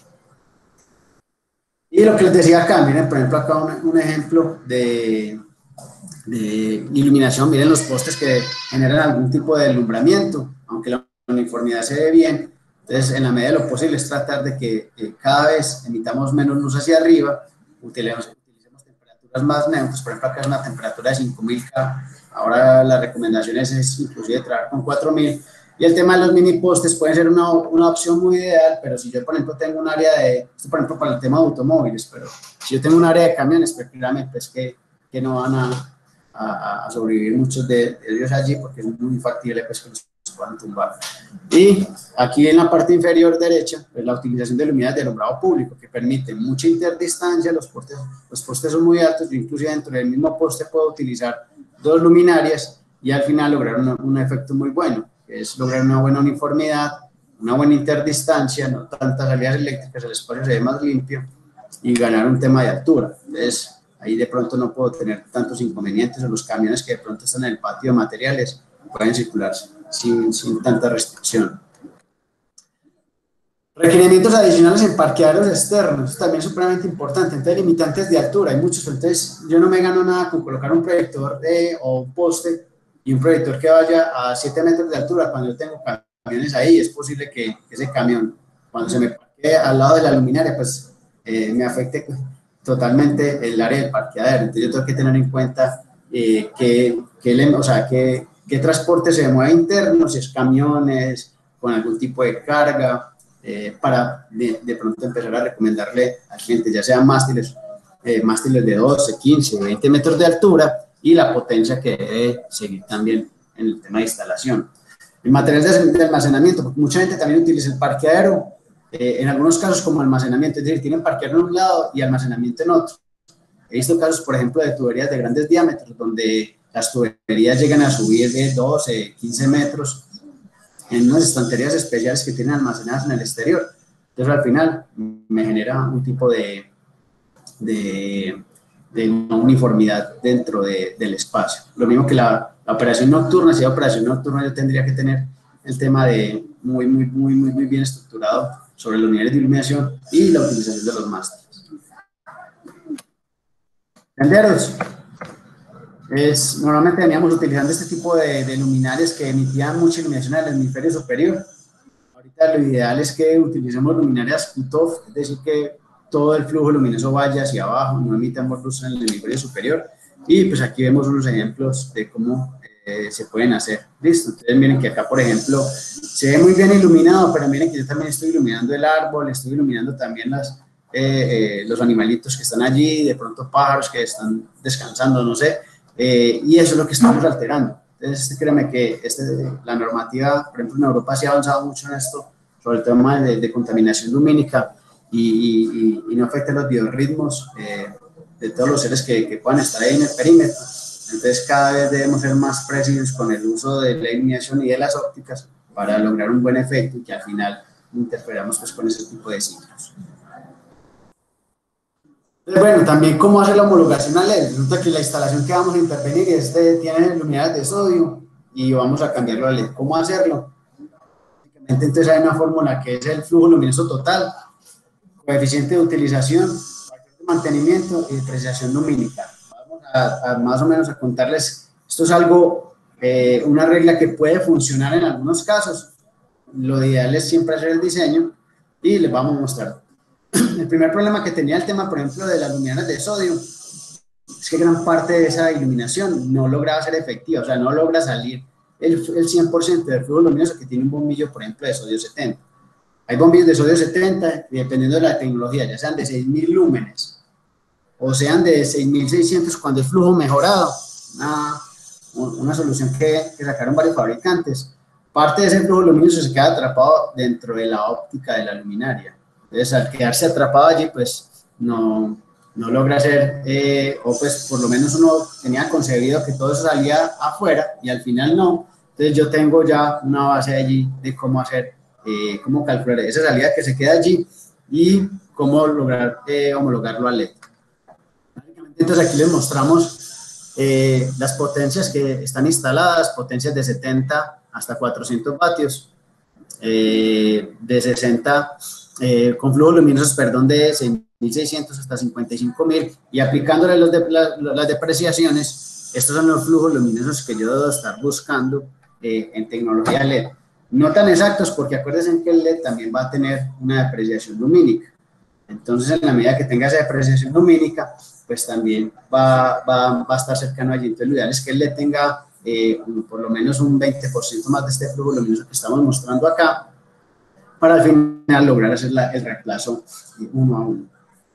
Y lo que les decía acá, miren, por ejemplo, acá un, un ejemplo de, de iluminación, miren los postes que generan algún tipo de alumbramiento, aunque la uniformidad se ve bien. Entonces, en la medida de lo posible es tratar de que eh, cada vez emitamos menos luz hacia arriba, utilicemos, utilicemos temperaturas más neutras, por ejemplo, acá es una temperatura de cinco mil K, ahora la recomendación es, es inclusive trabajar con cuatro mil, y el tema de los mini postes puede ser una, una opción muy ideal, pero si yo, por ejemplo, tengo un área de, esto por ejemplo, para el tema de automóviles, pero si yo tengo un área de camiones, pues claramente es que, que no van a, a, a sobrevivir muchos de, de ellos allí, porque es muy factible pues, que los puedan tumbar. Y aquí en la parte inferior derecha, pues, la utilización de luminarias de alumbrado público, que permite mucha interdistancia, los postes, los postes son muy altos, yo inclusive dentro del mismo poste puedo utilizar dos luminarias y al final lograr una, un efecto muy bueno, que es lograr una buena uniformidad, una buena interdistancia, no tantas salidas eléctricas, el espacio se ve más limpio y ganar un tema de altura. Entonces, ahí de pronto no puedo tener tantos inconvenientes, o los camiones que de pronto están en el patio de materiales pueden circular sin, sin tanta restricción. Requerimientos adicionales en parqueaderos externos, también es supremamente importante. Entonces, limitantes de altura, hay muchos. Entonces, yo no me gano nada con colocar un proyector de, o un poste y un proyector que vaya a siete metros de altura. Cuando yo tengo camiones ahí, es posible que ese camión, cuando se me parquee al lado de la luminaria, pues eh, me afecte totalmente el área del parqueadero. Entonces, yo tengo que tener en cuenta eh, que, que, o sea, que, qué transporte se mueve interno, si es camiones, con algún tipo de carga, eh, para de, de pronto empezar a recomendarle al cliente, ya sean mástiles, eh, mástiles de doce, quince, veinte metros de altura y la potencia que debe seguir también en el tema de instalación. En materiales de almacenamiento, porque mucha gente también utiliza el parqueadero, eh, en algunos casos como almacenamiento, es decir, tienen parqueadero en un lado y almacenamiento en otro. He visto casos, por ejemplo, de tuberías de grandes diámetros, donde las tuberías llegan a subir de doce, quince metros en unas estanterías especiales que tienen almacenadas en el exterior. Entonces, al final, me genera un tipo de, de, de uniformidad dentro de, del espacio. Lo mismo que la, la operación nocturna. Si hay operación nocturna, yo tendría que tener el tema de muy, muy, muy, muy, muy bien estructurado sobre los niveles de iluminación y la utilización de los mástiles. Tenderos. Es, normalmente veníamos utilizando este tipo de, de luminarias que emitían mucha iluminación en el hemisferio superior. Ahorita lo ideal es que utilicemos luminarias cut-off, es decir, que todo el flujo luminoso vaya hacia abajo, no emitamos luz en el hemisferio superior. Y pues aquí vemos unos ejemplos de cómo eh, se pueden hacer. Listo, entonces miren que acá, por ejemplo, se ve muy bien iluminado, pero miren que yo también estoy iluminando el árbol, estoy iluminando también las, eh, eh, los animalitos que están allí, de pronto pájaros que están descansando, no sé. Eh, y eso es lo que estamos alterando. Entonces, créeme que este, la normativa, por ejemplo, en Europa se ha avanzado mucho en esto, sobre el tema de, de contaminación lumínica y, y, y no afecta los biorritmos eh, de todos los seres que, que puedan estar ahí en el perímetro. Entonces, cada vez debemos ser más precisos con el uso de la iluminación y de las ópticas para lograr un buen efecto y que al final interferamos pues, con ese tipo de ciclos. Bueno, también cómo hacer la homologación a L E D. Resulta que la instalación que vamos a intervenir es de, tiene luminarias de sodio y vamos a cambiarlo a L E D. ¿Cómo hacerlo? Entonces hay una fórmula que es el flujo luminoso total, coeficiente de utilización, factor de mantenimiento y depreciación lumínica. Vamos a, a más o menos a contarles, esto es algo, eh, una regla que puede funcionar en algunos casos. Lo ideal es siempre hacer el diseño y les vamos a mostrar. El primer problema que tenía el tema, por ejemplo, de las luminarias de sodio, es que gran parte de esa iluminación no lograba ser efectiva, o sea, no logra salir el, el cien por ciento del flujo luminoso que tiene un bombillo, por ejemplo, de sodio setenta. Hay bombillos de sodio setenta, y dependiendo de la tecnología, ya sean de seis mil lúmenes o sean de seis mil seiscientos cuando el flujo mejorado, una, una solución que, que sacaron varios fabricantes, parte de ese flujo luminoso se queda atrapado dentro de la óptica de la luminaria. Entonces, al quedarse atrapado allí, pues no, no logra hacer, eh, o pues por lo menos uno tenía concebido que todo eso salía afuera y al final no. Entonces, yo tengo ya una base allí de cómo hacer, eh, cómo calcular esa salida que se queda allí y cómo lograr eh, homologarlo al L E D. Entonces, aquí les mostramos eh, las potencias que están instaladas, potencias de setenta hasta cuatrocientos vatios, eh, de sesenta Eh, con flujos luminosos, perdón, de seis mil seiscientos hasta cincuenta y cinco mil y aplicándole los de, la, las depreciaciones, estos son los flujos luminosos que yo debo estar buscando eh, en tecnología L E D. No tan exactos porque acuérdense que el L E D también va a tener una depreciación lumínica. Entonces, en la medida que tenga esa depreciación lumínica, pues también va, va, va a estar cercano allí. Entonces, lo ideal es que el L E D tenga eh, por lo menos un veinte por ciento más de este flujo luminoso que estamos mostrando acá, para al final lograr hacer la, el reemplazo uno a uno.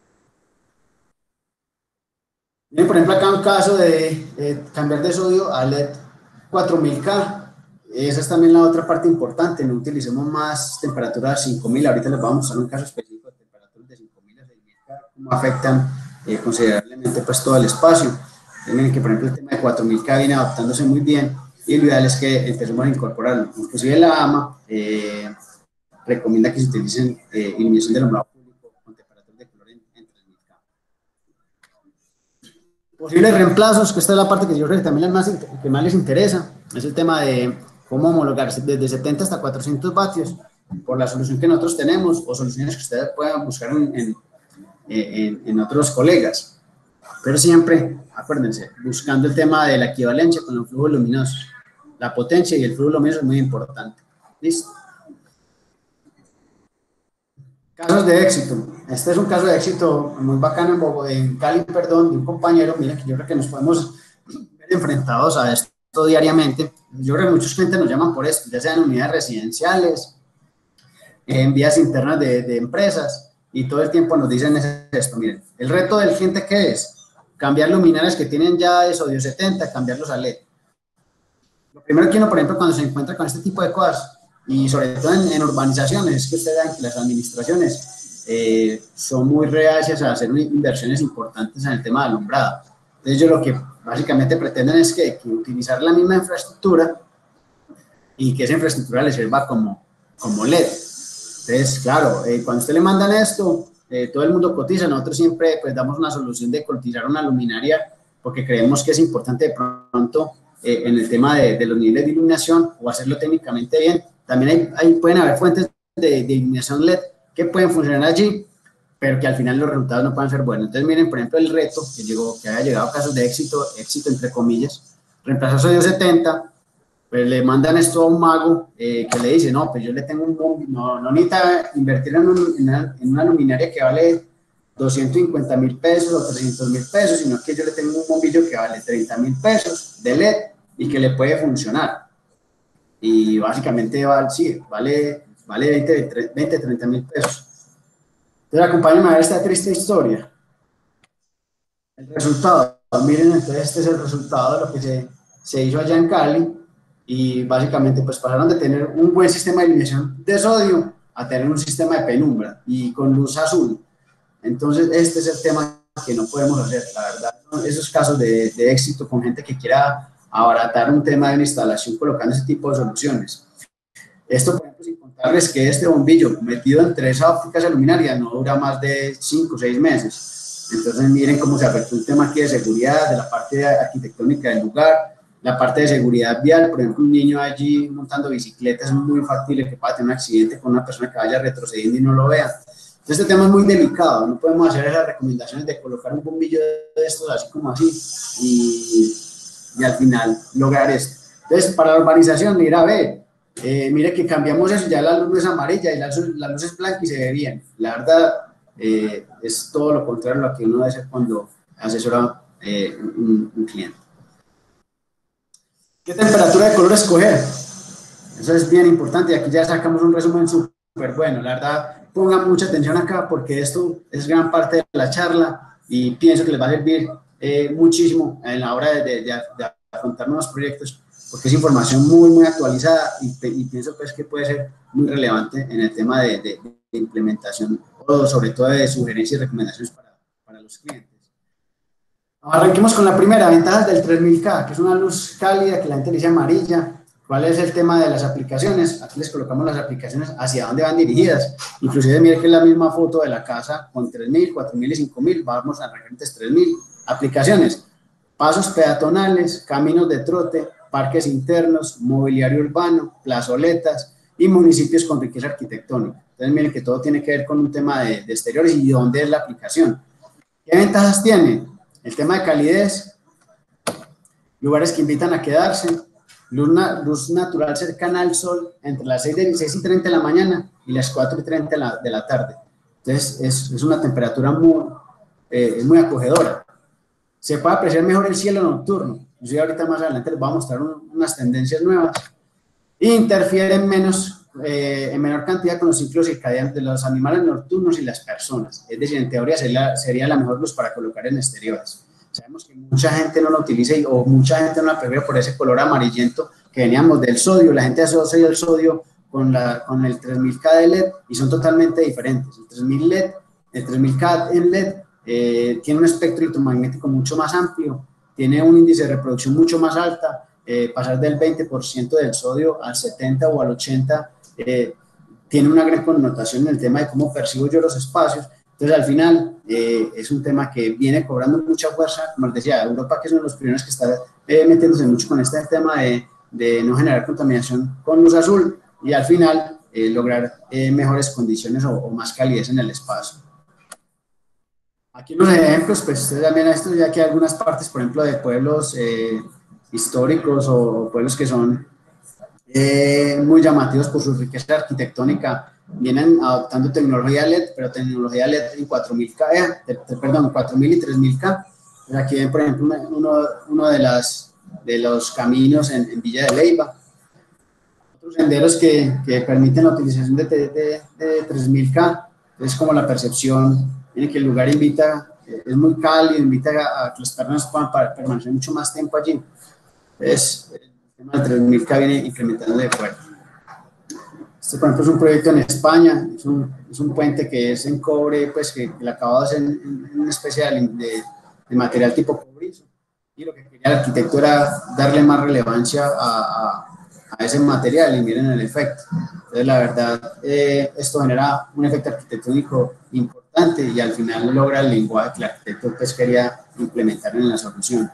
Miren, por ejemplo, acá un caso de eh, cambiar de sodio a L E D cuatro mil K. Esa es también la otra parte importante, no utilicemos más temperaturas cinco mil. Ahorita les vamos a mostrar un caso específico de temperaturas de cinco mil a seis mil K, cómo afectan eh, considerablemente pues, todo el espacio. Miren que, por ejemplo, el tema de cuatro mil K viene adaptándose muy bien y lo ideal es que empecemos a incorporarlo. Inclusive la AMA eh, recomienda que se utilicen eh, iluminación de alumbrado público con temperaturas de color en, en tres mil K. Posibles reemplazos, que esta es la parte que yo creo que también es más, que más les interesa, es el tema de cómo homologar desde setenta hasta cuatrocientos vatios por la solución que nosotros tenemos o soluciones que ustedes puedan buscar en, en, en, en otros colegas. Pero siempre, acuérdense, buscando el tema de la equivalencia con los flujos luminosos. La potencia y el flujo luminoso es muy importante. ¿Listo? Casos de éxito. Este es un caso de éxito muy bacano en Bogotá, en Cali, perdón, de un compañero. Mira que yo creo que nos podemos ver enfrentados a esto diariamente. Yo creo que muchos clientes nos llaman por esto, ya sean unidades residenciales, en vías internas de, de empresas, y todo el tiempo nos dicen esto. Miren, el reto del cliente, ¿qué es? Cambiar luminarias que tienen ya de sodio setenta, cambiarlos a L E D. Lo primero que uno, por ejemplo, cuando se encuentra con este tipo de cosas, y sobre todo en, en urbanizaciones, es que ustedes vean que las administraciones eh, son muy reacias a hacer inversiones importantes en el tema de alumbrado. Entonces, yo lo que básicamente pretenden es que, que utilizar la misma infraestructura y que esa infraestructura les sirva como, como L E D. Entonces, claro, eh, cuando usted le mandan esto, eh, todo el mundo cotiza, nosotros siempre pues damos una solución de cotizar una luminaria porque creemos que es importante de pronto eh, en el tema de, de los niveles de iluminación o hacerlo técnicamente bien. También hay, hay, pueden haber fuentes de, de iluminación L E D que pueden funcionar allí, pero que al final los resultados no puedan ser buenos. Entonces, miren, por ejemplo, el reto que, llegó, que haya llegado a casos de éxito, éxito entre comillas, reemplazar sodio setenta, pues le mandan esto a un mago eh, que le dice, no, pues yo le tengo un bombillo, no, no necesita invertir en, un, en, una, en una luminaria que vale doscientos cincuenta mil pesos o trescientos mil pesos, sino que yo le tengo un bombillo que vale treinta mil pesos de L E D y que le puede funcionar. Y básicamente vale, sí, vale, vale veinte, treinta mil pesos. Entonces, acompáñenme a ver esta triste historia. El resultado, miren, entonces este es el resultado de lo que se, se hizo allá en Cali. Y básicamente pues pasaron de tener un buen sistema de iluminación de sodio a tener un sistema de penumbra y con luz azul. Entonces este es el tema que no podemos hacer, la verdad, esos casos de, de éxito con gente que quiera abaratar un tema de una instalación colocando ese tipo de soluciones. Esto, por ejemplo, sin contarles que este bombillo metido en tres ópticas luminarias no dura más de cinco o seis meses. Entonces miren cómo se afectó un tema aquí de seguridad, de la parte arquitectónica del lugar, la parte de seguridad vial. Por ejemplo, un niño allí montando bicicleta es muy factible que pueda tener un accidente con una persona que vaya retrocediendo y no lo vea. Entonces, este tema es muy delicado, no podemos hacer esas recomendaciones de colocar un bombillo de estos así como así y, y al final lograr esto. Entonces, para la urbanización, mira, ve, eh, mire que cambiamos eso, ya la luz no es amarilla y la, la luz es blanca y se ve bien. La verdad, eh, es todo lo contrario a lo que uno debe hacer cuando asesora eh, un, un cliente. ¿Qué temperatura de color escoger? Eso es bien importante y aquí ya sacamos un resumen súper bueno. La verdad, pongan mucha atención acá porque esto es gran parte de la charla y pienso que les va a servir eh, muchísimo en la hora de, de, de, de afrontar nuevos proyectos porque es información muy, muy actualizada y, y pienso pues, que puede ser muy relevante en el tema de, de, de implementación o sobre todo de sugerencias y recomendaciones para, para los clientes. Arranquemos con la primera, ventajas del tres mil K, que es una luz cálida que la gente dice amarilla. ¿Cuál es el tema de las aplicaciones? Aquí les colocamos las aplicaciones hacia dónde van dirigidas. Inclusive miren que es la misma foto de la casa con tres mil, cuatro mil y cinco mil. Vamos a arrancar tres mil. Aplicaciones, pasos peatonales, caminos de trote, parques internos, mobiliario urbano, plazoletas y municipios con riqueza arquitectónica. Entonces miren que todo tiene que ver con un tema de, de exteriores y dónde es la aplicación. ¿Qué ventajas tiene? El tema de calidez, lugares que invitan a quedarse, luz, na, luz natural cercana al sol entre las seis y treinta de la mañana y las cuatro y treinta de la, de la tarde. Entonces, es, es una temperatura muy, eh, es muy acogedora. Se puede apreciar mejor el cielo nocturno. Yo ahorita más adelante les voy a mostrar un, unas tendencias nuevas. Interfieren menos, eh, en menor cantidad con los ciclos circadianos de los animales nocturnos y las personas. Es decir, en teoría sería, sería la mejor luz para colocar en exteriores. Sabemos que mucha gente no la utiliza y, o mucha gente no la prefiere por ese color amarillento que veníamos del sodio. La gente asocia el sodio con, la, con el tres mil K de L E D y son totalmente diferentes. El tres mil L E D, el tres mil K en L E D eh, tiene un espectro electromagnético mucho más amplio, tiene un índice de reproducción mucho más alta, eh, pasar del veinte por ciento del sodio al setenta o al ochenta por ciento eh, tiene una gran connotación en el tema de cómo percibo yo los espacios. Entonces, al final, eh, es un tema que viene cobrando mucha fuerza, como les decía, Europa, que es uno de los primeros que está eh, metiéndose mucho con este tema de, de no generar contaminación con luz azul y al final eh, lograr eh, mejores condiciones o, o más calidez en el espacio. Aquí unos ejemplos, pues ustedes también esto, ya que hay algunas partes, por ejemplo, de pueblos eh, históricos o, o pueblos que son eh, muy llamativos por su riqueza arquitectónica, vienen adoptando tecnología L E D, pero tecnología L E D en cuatro mil K, eh, perdón, cuatro mil y tres mil K. Aquí ven, por ejemplo, uno, uno de, las, de los caminos en, en Villa de Leyva. Otros senderos que, que permiten la utilización de, de, de, de tres mil K. Es como la percepción en que el lugar invita, es muy cálido, invita a, a que las personas puedan permanecer mucho más tiempo allí. Es, el tema del tres mil K viene incrementando de fuerte. Este, por ejemplo, es un proyecto en España, es un, es un puente que es en cobre, pues que, que el acabado es en, en, en una especie de, de, de material tipo cobrizo, y lo que quería el arquitecto era darle más relevancia a, a, a ese material, y miren el efecto. Entonces, la verdad, eh, esto genera un efecto arquitectónico importante y al final logra el lenguaje que el arquitecto pues, quería implementar en la solución.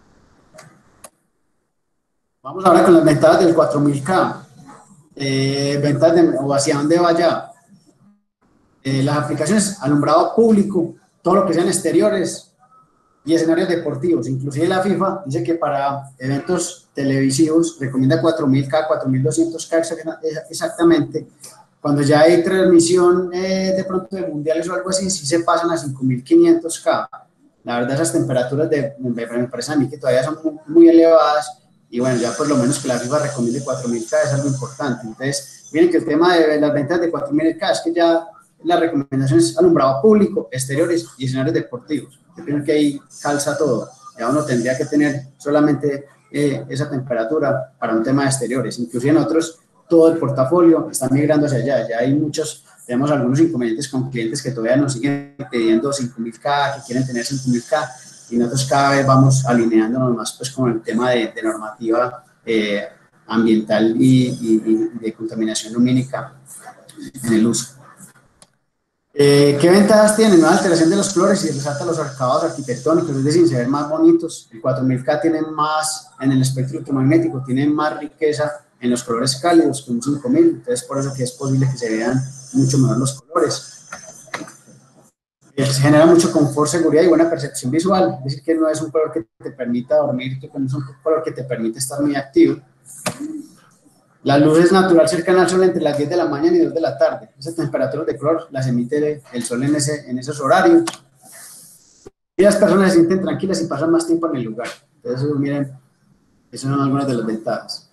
Vamos ahora con las ventajas del cuatro mil K. Eh, ventas de, o hacia dónde vaya. Eh, las aplicaciones, alumbrado público, todo lo que sean exteriores y escenarios deportivos. Inclusive la FIFA dice que para eventos televisivos recomienda cuatro mil K, cuatro mil doscientos K exactamente. Cuando ya hay transmisión eh, de pronto de mundiales o algo así, sí se pasan a cinco mil quinientos K. La verdad, esas temperaturas de, me, me parece a mí que todavía son muy, muy elevadas, y bueno, ya por lo menos que la FIFA recomiende cuatro mil K es algo importante. Entonces, miren que el tema de las ventas de cuatro mil K es que ya la recomendación es alumbrado público, exteriores y escenarios deportivos. Yo creo que ahí calza todo. Ya uno tendría que tener solamente eh, esa temperatura para un tema de exteriores. Inclusive en otros, todo el portafolio está migrando hacia allá. Ya hay muchos, tenemos algunos inconvenientes con clientes que todavía nos siguen pidiendo cinco mil K, que quieren tener cinco mil K, y nosotros cada vez vamos alineándonos más pues, con el tema de, de normativa eh, ambiental y, y, y de contaminación lumínica en el uso. Eh, ¿Qué ventajas tiene? Una alteración de los colores y resalta los acabados arquitectónicos, es decir, se ven más bonitos. El cuatro mil K tiene más, en el espectro electromagnético, tiene más riqueza en los colores cálidos que un cinco mil, entonces por eso que es posible que se vean mucho mejor los colores. Eh, se genera mucho confort, seguridad y buena percepción visual, es decir, que no es un color que te permita dormir, que no es un color que te permite estar muy activo. La luz es natural cercana al sol entre las diez de la mañana y dos de la tarde. Esas temperaturas de color las emite el sol en, ese, en esos horarios. Y las personas se sienten tranquilas y pasan más tiempo en el lugar. Entonces, miren, esas son algunas de las ventajas.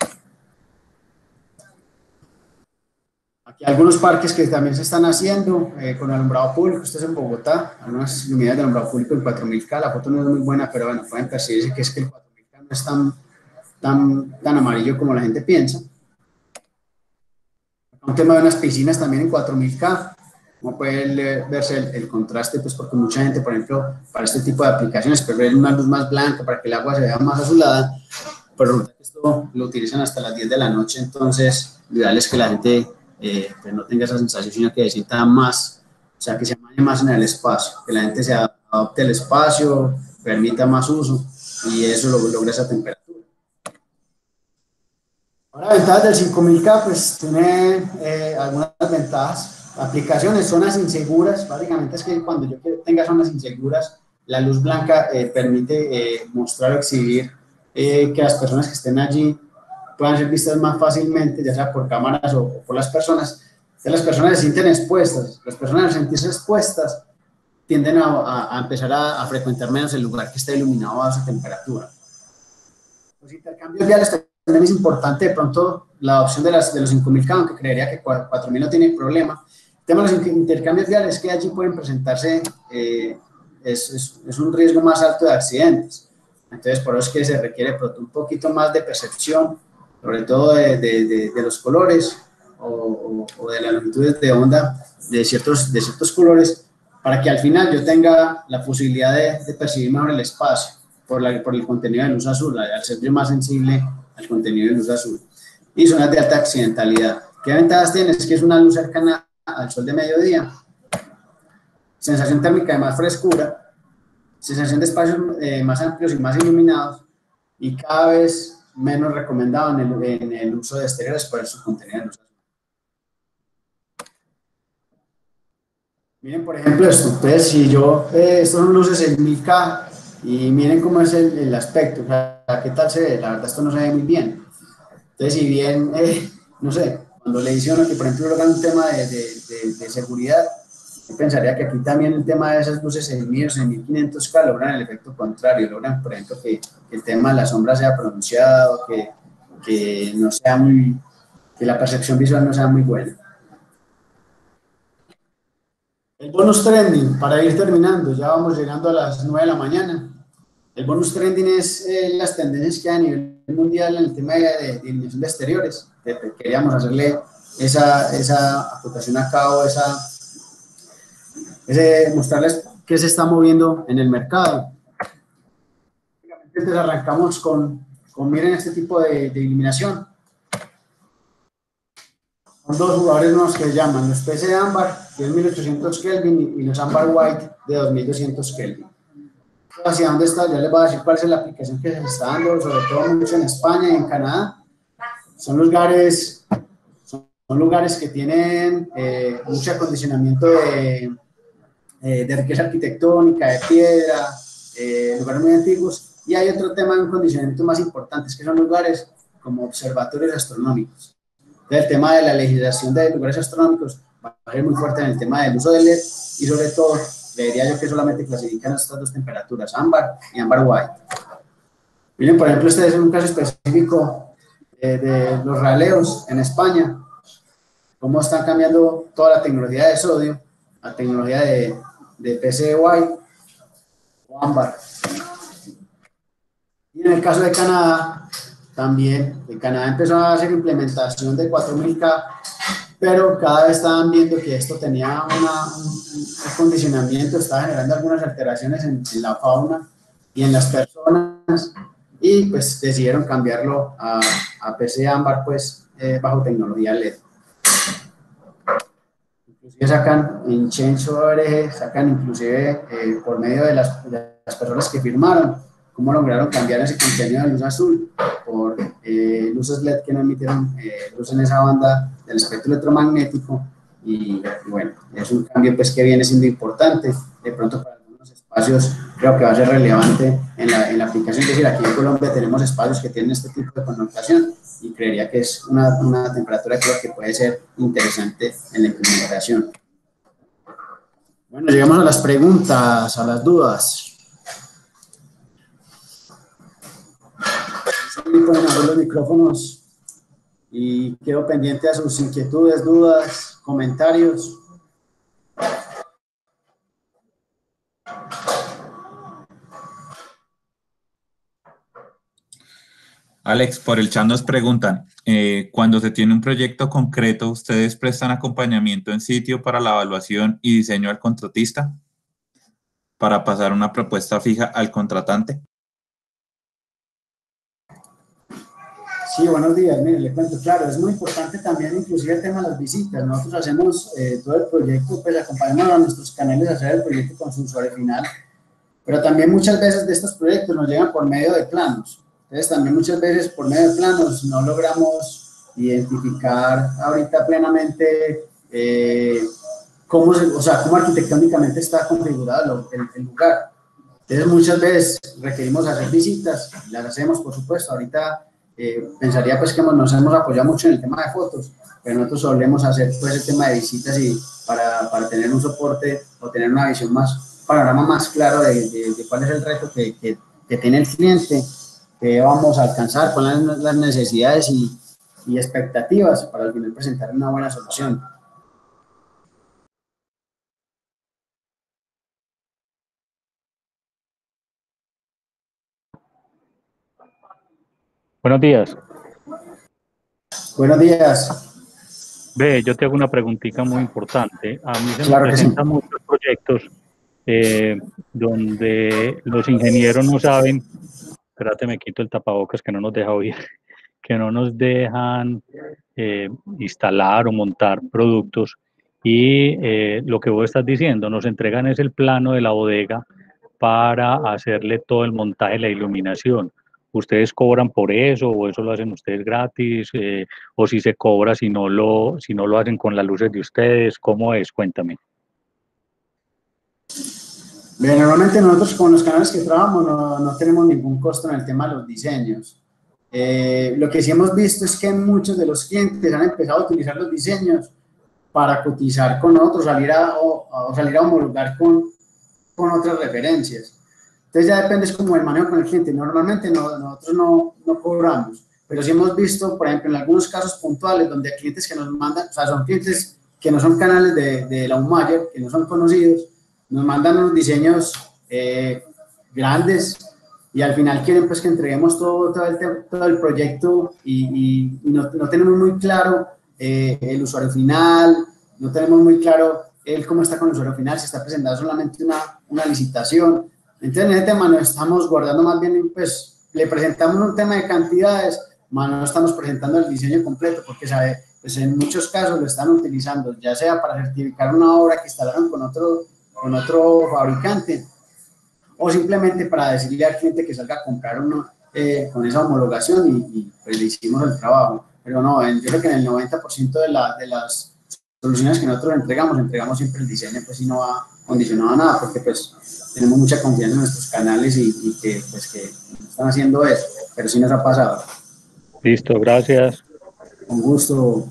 Aquí hay algunos parques que también se están haciendo eh, con alumbrado público. Esto es en Bogotá, algunas luminarias de alumbrado público en cuatro mil K. La foto no es muy buena, pero bueno, pueden percibirse que es que el cuatro mil K no es tan, tan, tan amarillo como la gente piensa. Un tema de unas piscinas también en cuatro mil K, como puede verse el, el contraste, pues porque mucha gente, por ejemplo, para este tipo de aplicaciones prefiere una luz más blanca para que el agua se vea más azulada, pero esto lo utilizan hasta las diez de la noche, entonces lo ideal es que la gente eh, pues no tenga esa sensación, sino que se sienta más, o sea, que se amañe más en el espacio, que la gente se adopte el espacio, permita más uso, y eso lo, logra esa temperatura. Ahora, ventajas del cinco mil K, pues tiene eh, algunas ventajas. Aplicaciones, zonas inseguras, básicamente es que cuando yo tenga zonas inseguras, la luz blanca eh, permite eh, mostrar o exhibir eh, que las personas que estén allí puedan ser vistas más fácilmente, ya sea por cámaras o, o por las personas. Entonces, las personas se sienten expuestas, las personas al sentirse expuestas tienden a, a, a empezar a, a frecuentar menos el lugar que está iluminado a esa temperatura. Los intercambios viales también es importante, de pronto la adopción de, las, de los cinco mil K, aunque creería que cuatro mil no tiene problema. El tema de los intercambios viales es que allí pueden presentarse, eh, es, es, es un riesgo más alto de accidentes. Entonces, por eso es que se requiere un poquito más de percepción, sobre todo de, de, de, de los colores o, o, o de las longitudes de onda de ciertos, de ciertos colores, para que al final yo tenga la posibilidad de, de percibir mejor el espacio por, la, por el contenido de luz azul, al ser yo más sensible al contenido de luz azul. Y zonas de alta accidentalidad. ¿Qué ventajas tiene? Es que es una luz cercana al sol de mediodía, sensación térmica de más frescura, sensación de espacios eh, más amplios y más iluminados, y cada vez menos recomendado en el, en el uso de exteriores por su contenido de luz azul. Miren, por ejemplo, esto. Entonces, si yo, eh, estos son luces en mil K, y miren cómo es el, el aspecto, o sea, qué tal se ve. La verdad, esto no se ve muy bien. Entonces, si bien, eh, no sé, cuando le dicen que, por ejemplo, logran un tema de, de, de, de seguridad, yo pensaría que aquí también el tema de esas luces en mil, en mil quinientos K logran el efecto contrario, logran, por ejemplo, que, que el tema de la sombra sea pronunciado, que, que no sea muy, que la percepción visual no sea muy buena. El bonus trending, para ir terminando, ya vamos llegando a las nueve de la mañana. El bonus trending es eh, las tendencias que hay a nivel mundial en el tema de, de, de iluminación de exteriores. Que, que queríamos hacerle esa, esa acotación acá o esa, ese, mostrarles qué se está moviendo en el mercado. Entonces arrancamos con, con miren este tipo de, de iluminación. Son dos jugadores nuevos que se llaman los P C ámbar de mil ochocientos Kelvin y los ámbar white de dos mil doscientos Kelvin. Hacia dónde está, ya les voy a decir cuál es la aplicación que se está dando, sobre todo mucho en España y en Canadá. Son lugares, son lugares que tienen eh, mucho acondicionamiento de, eh, de riqueza arquitectónica, de piedra, eh, lugares muy antiguos. Y hay otro tema de acondicionamiento más importante, que son lugares como observatorios astronómicos. Entonces, el tema de la legislación de lugares astronómicos va a ser muy fuerte en el tema del uso del L E D y sobre todo, le diría yo que solamente clasifican estas dos temperaturas, ámbar y ámbar white. Miren, por ejemplo, este es un caso específico eh, de los raleos en España, cómo están cambiando toda la tecnología de sodio a tecnología de, de P C white o ámbar. Y en el caso de Canadá, también, en Canadá empezó a hacer implementación de cuatro mil K, pero cada vez estaban viendo que esto tenía una, un, un acondicionamiento, estaba generando algunas alteraciones en, en la fauna y en las personas, y pues decidieron cambiarlo a, a P C ámbar, pues, eh, bajo tecnología L E D. Inclusive sacan en change punto org, sacan inclusive eh, por medio de las, de las personas que firmaron, cómo lograron cambiar ese contenido de luz azul por eh, luces L E D que no emitieron eh, luz en esa banda del espectro electromagnético, y, y bueno, es un cambio pues que viene siendo importante, de pronto para algunos espacios creo que va a ser relevante en la, en la aplicación. Es decir, aquí en Colombia tenemos espacios que tienen este tipo de connotación y creería que es una, una temperatura creo que puede ser interesante en la implementación. Bueno, llegamos a las preguntas, a las dudas. Pueden abrir los micrófonos y quedo pendiente a sus inquietudes, dudas, comentarios. Alex, por el chat nos preguntan, eh, cuando se tiene un proyecto concreto, ¿ustedes prestan acompañamiento en sitio para la evaluación y diseño al contratista para pasar una propuesta fija al contratante? Sí, buenos días. Mire, le cuento, claro, es muy importante también inclusive el tema de las visitas. Nosotros hacemos eh, todo el proyecto, pues acompañamos a nuestros canales a hacer el proyecto con su usuario final, pero también muchas veces de estos proyectos nos llegan por medio de planos. Entonces también muchas veces por medio de planos no logramos identificar ahorita plenamente eh, cómo, se, o sea, cómo arquitectónicamente está configurado el, el lugar. Entonces muchas veces requerimos hacer visitas, las hacemos por supuesto. Ahorita eh, pensaría pues que nos hemos apoyado mucho en el tema de fotos, pero nosotros solemos hacer pues el tema de visitas y para, para tener un soporte o tener una visión más, panorama más claro de, de, de cuál es el reto que, que, que tiene el cliente, que vamos a alcanzar, cuáles son las necesidades y, y expectativas para al final presentar una buena solución. Buenos días. Buenos días. Ve, yo te hago una preguntita muy importante. A mí se Claro me que sí. presentan muchos proyectos eh, donde los ingenieros no saben, espérate, me quito el tapabocas que no nos deja oír, que no nos dejan eh, instalar o montar productos y eh, lo que vos estás diciendo, nos entregan es el plano de la bodega para hacerle todo el montaje, la iluminación. ¿Ustedes cobran por eso o eso lo hacen ustedes gratis? Eh, ¿O si se cobra si no, lo, si no lo hacen con las luces de ustedes? ¿Cómo es? Cuéntame. Bien, normalmente nosotros con los canales que trabajamos no, no tenemos ningún costo en el tema de los diseños. Eh, lo que sí hemos visto es que muchos de los clientes han empezado a utilizar los diseños para cotizar con otros, salir a, o, o salir a homologar con, con otras referencias. Entonces ya depende es como el manejo con el cliente. Normalmente no, nosotros no, no cobramos, pero sí hemos visto, por ejemplo, en algunos casos puntuales donde hay clientes que nos mandan, o sea, son clientes que no son canales de, de la Unmayer, que no son conocidos, nos mandan unos diseños eh, grandes y al final quieren pues que entreguemos todo, todo, el, todo el proyecto y, y, y no, no tenemos muy claro eh, el usuario final, no tenemos muy claro él cómo está con el usuario final, si está presentando solamente una, una licitación. Entonces en ese tema nos estamos guardando más bien, pues le presentamos un tema de cantidades, más no estamos presentando el diseño completo, porque sabe, pues en muchos casos lo están utilizando, ya sea para certificar una obra que instalaron con otro, con otro fabricante, o simplemente para decirle al cliente que salga a comprar uno eh, con esa homologación y, y pues le hicimos el trabajo. Pero no, yo creo que en el noventa por ciento de, la, de las soluciones que nosotros entregamos, entregamos siempre el diseño, pues y no va condicionado a nada, porque pues tenemos mucha confianza en nuestros canales y, y que pues que están haciendo eso, pero sí nos ha pasado. Listo, gracias. Con gusto.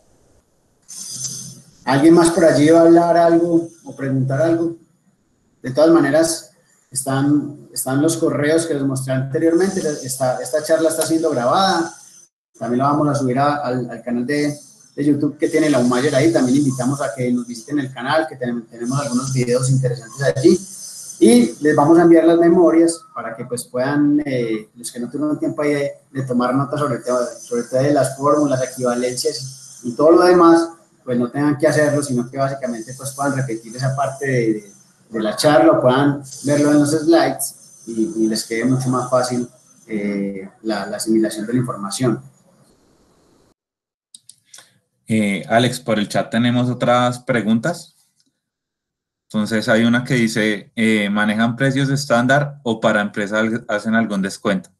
¿Alguien más por allí va a hablar algo o preguntar algo? De todas maneras, están, están los correos que les mostré anteriormente. Esta, esta charla está siendo grabada. También la vamos a subir a, al, al canal de, de YouTube que tiene la Umayer ahí. También invitamos a que nos visiten el canal, que tenemos, tenemos algunos videos interesantes allí. Y les vamos a enviar las memorias para que pues puedan, eh, los que no tuvieron tiempo ahí de, de tomar notas sobre todo, sobre todo de las fórmulas, equivalencias y todo lo demás, pues no tengan que hacerlo, sino que básicamente pues puedan repetir esa parte de, de, de la charla, o puedan verlo en los slides y, y les quede mucho más fácil eh, la, la asimilación de la información. Eh, Alex, por el chat tenemos otras preguntas. Entonces hay una que dice, eh, ¿manejan precios estándar o para empresas hacen algún descuento?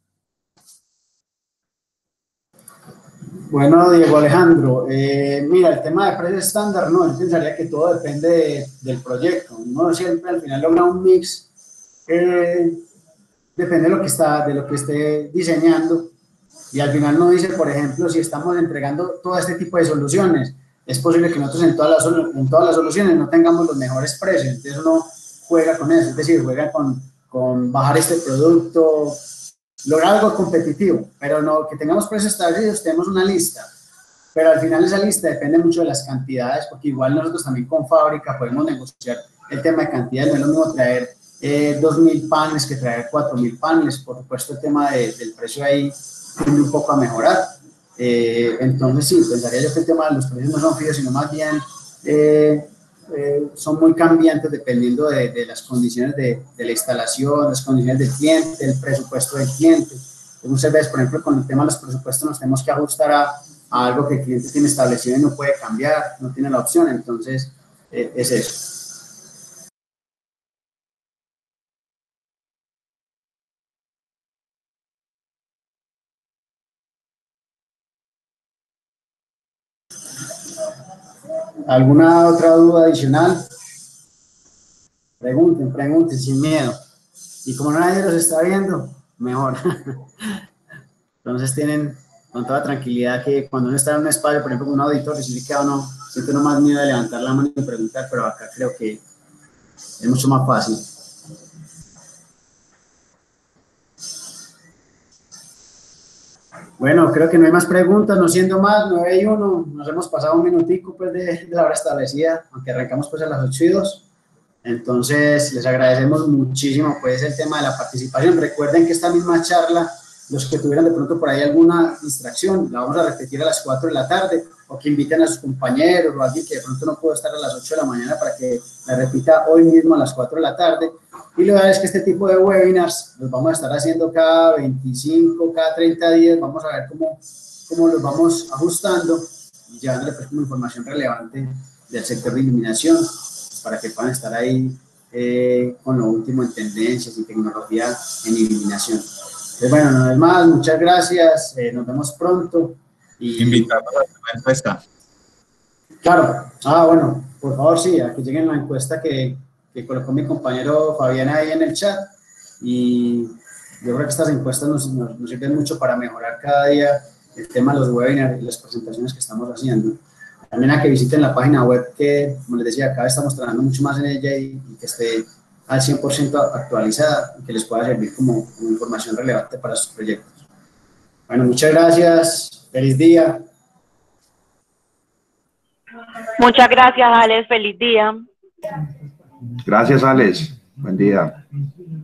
Bueno, Diego Alejandro, eh, mira, el tema de precio estándar, no, yo pensaría que todo depende de, del proyecto. Uno siempre al final logra un mix, eh, depende de lo que está, de lo que esté diseñando, y al final no dice, por ejemplo, si estamos entregando todo este tipo de soluciones, es posible que nosotros en todas las, en todas las soluciones no tengamos los mejores precios, entonces uno juega con eso, es decir, juega con, con bajar este producto, lograr algo competitivo, pero no que tengamos precios establecidos, tenemos una lista, pero al final esa lista depende mucho de las cantidades, porque igual nosotros también con fábrica podemos negociar el tema de cantidades, no es lo mismo traer eh, dos mil panes que traer cuatro mil panes, por supuesto el tema de, del precio ahí tiende un poco a mejorar, eh, entonces sí, pensaría yo que el tema de los precios no son fijos, sino más bien eh, eh, son muy cambiantes dependiendo de, de las condiciones de, de la instalación, las condiciones del cliente, el presupuesto del cliente. Muchas veces, por ejemplo, con el tema de los presupuestos nos tenemos que ajustar a, a algo que el cliente tiene establecido y no puede cambiar, no tiene la opción, entonces eh, es eso. ¿Alguna otra duda adicional? Pregunten, pregunten sin miedo. Y como nadie los está viendo, mejor. Entonces tienen con toda tranquilidad que cuando uno está en un espacio, por ejemplo, con un auditor, si le queda uno, siente uno más miedo de levantar la mano y preguntar, pero acá creo que es mucho más fácil. Bueno, creo que no hay más preguntas, no siendo más, nueve y uno, nos hemos pasado un minutico pues de, de la hora establecida, aunque arrancamos pues a las ocho y dos. Entonces, les agradecemos muchísimo pues el tema de la participación. Recuerden que esta misma charla, los que tuvieran de pronto por ahí alguna distracción, la vamos a repetir a las cuatro de la tarde, o que inviten a sus compañeros o alguien que de pronto no pudo estar a las ocho de la mañana para que la repita hoy mismo a las cuatro de la tarde. Y lo verdad es que este tipo de webinars los vamos a estar haciendo cada veinticinco, cada treinta días, vamos a ver cómo, cómo los vamos ajustando y llevándole pues como información relevante del sector de iluminación, para que puedan estar ahí eh, con lo último en tendencias y tecnología en iluminación. Entonces, bueno, no es más, muchas gracias, eh, nos vemos pronto. Y... Invitamos a la encuesta. Claro, ah, bueno, por favor, sí, a que lleguen la encuesta que, que colocó mi compañero Fabián ahí en el chat, y yo creo que estas encuestas nos, nos, nos sirven mucho para mejorar cada día el tema de los webinars y las presentaciones que estamos haciendo. También a que visiten la página web que, como les decía, cada vez estamos trabajando mucho más en ella y, y que esté al cien por ciento actualizada y que les pueda servir como, como información relevante para sus proyectos. Bueno, muchas gracias, feliz día. Muchas gracias, Alex, feliz día. Gracias, Alex, buen día.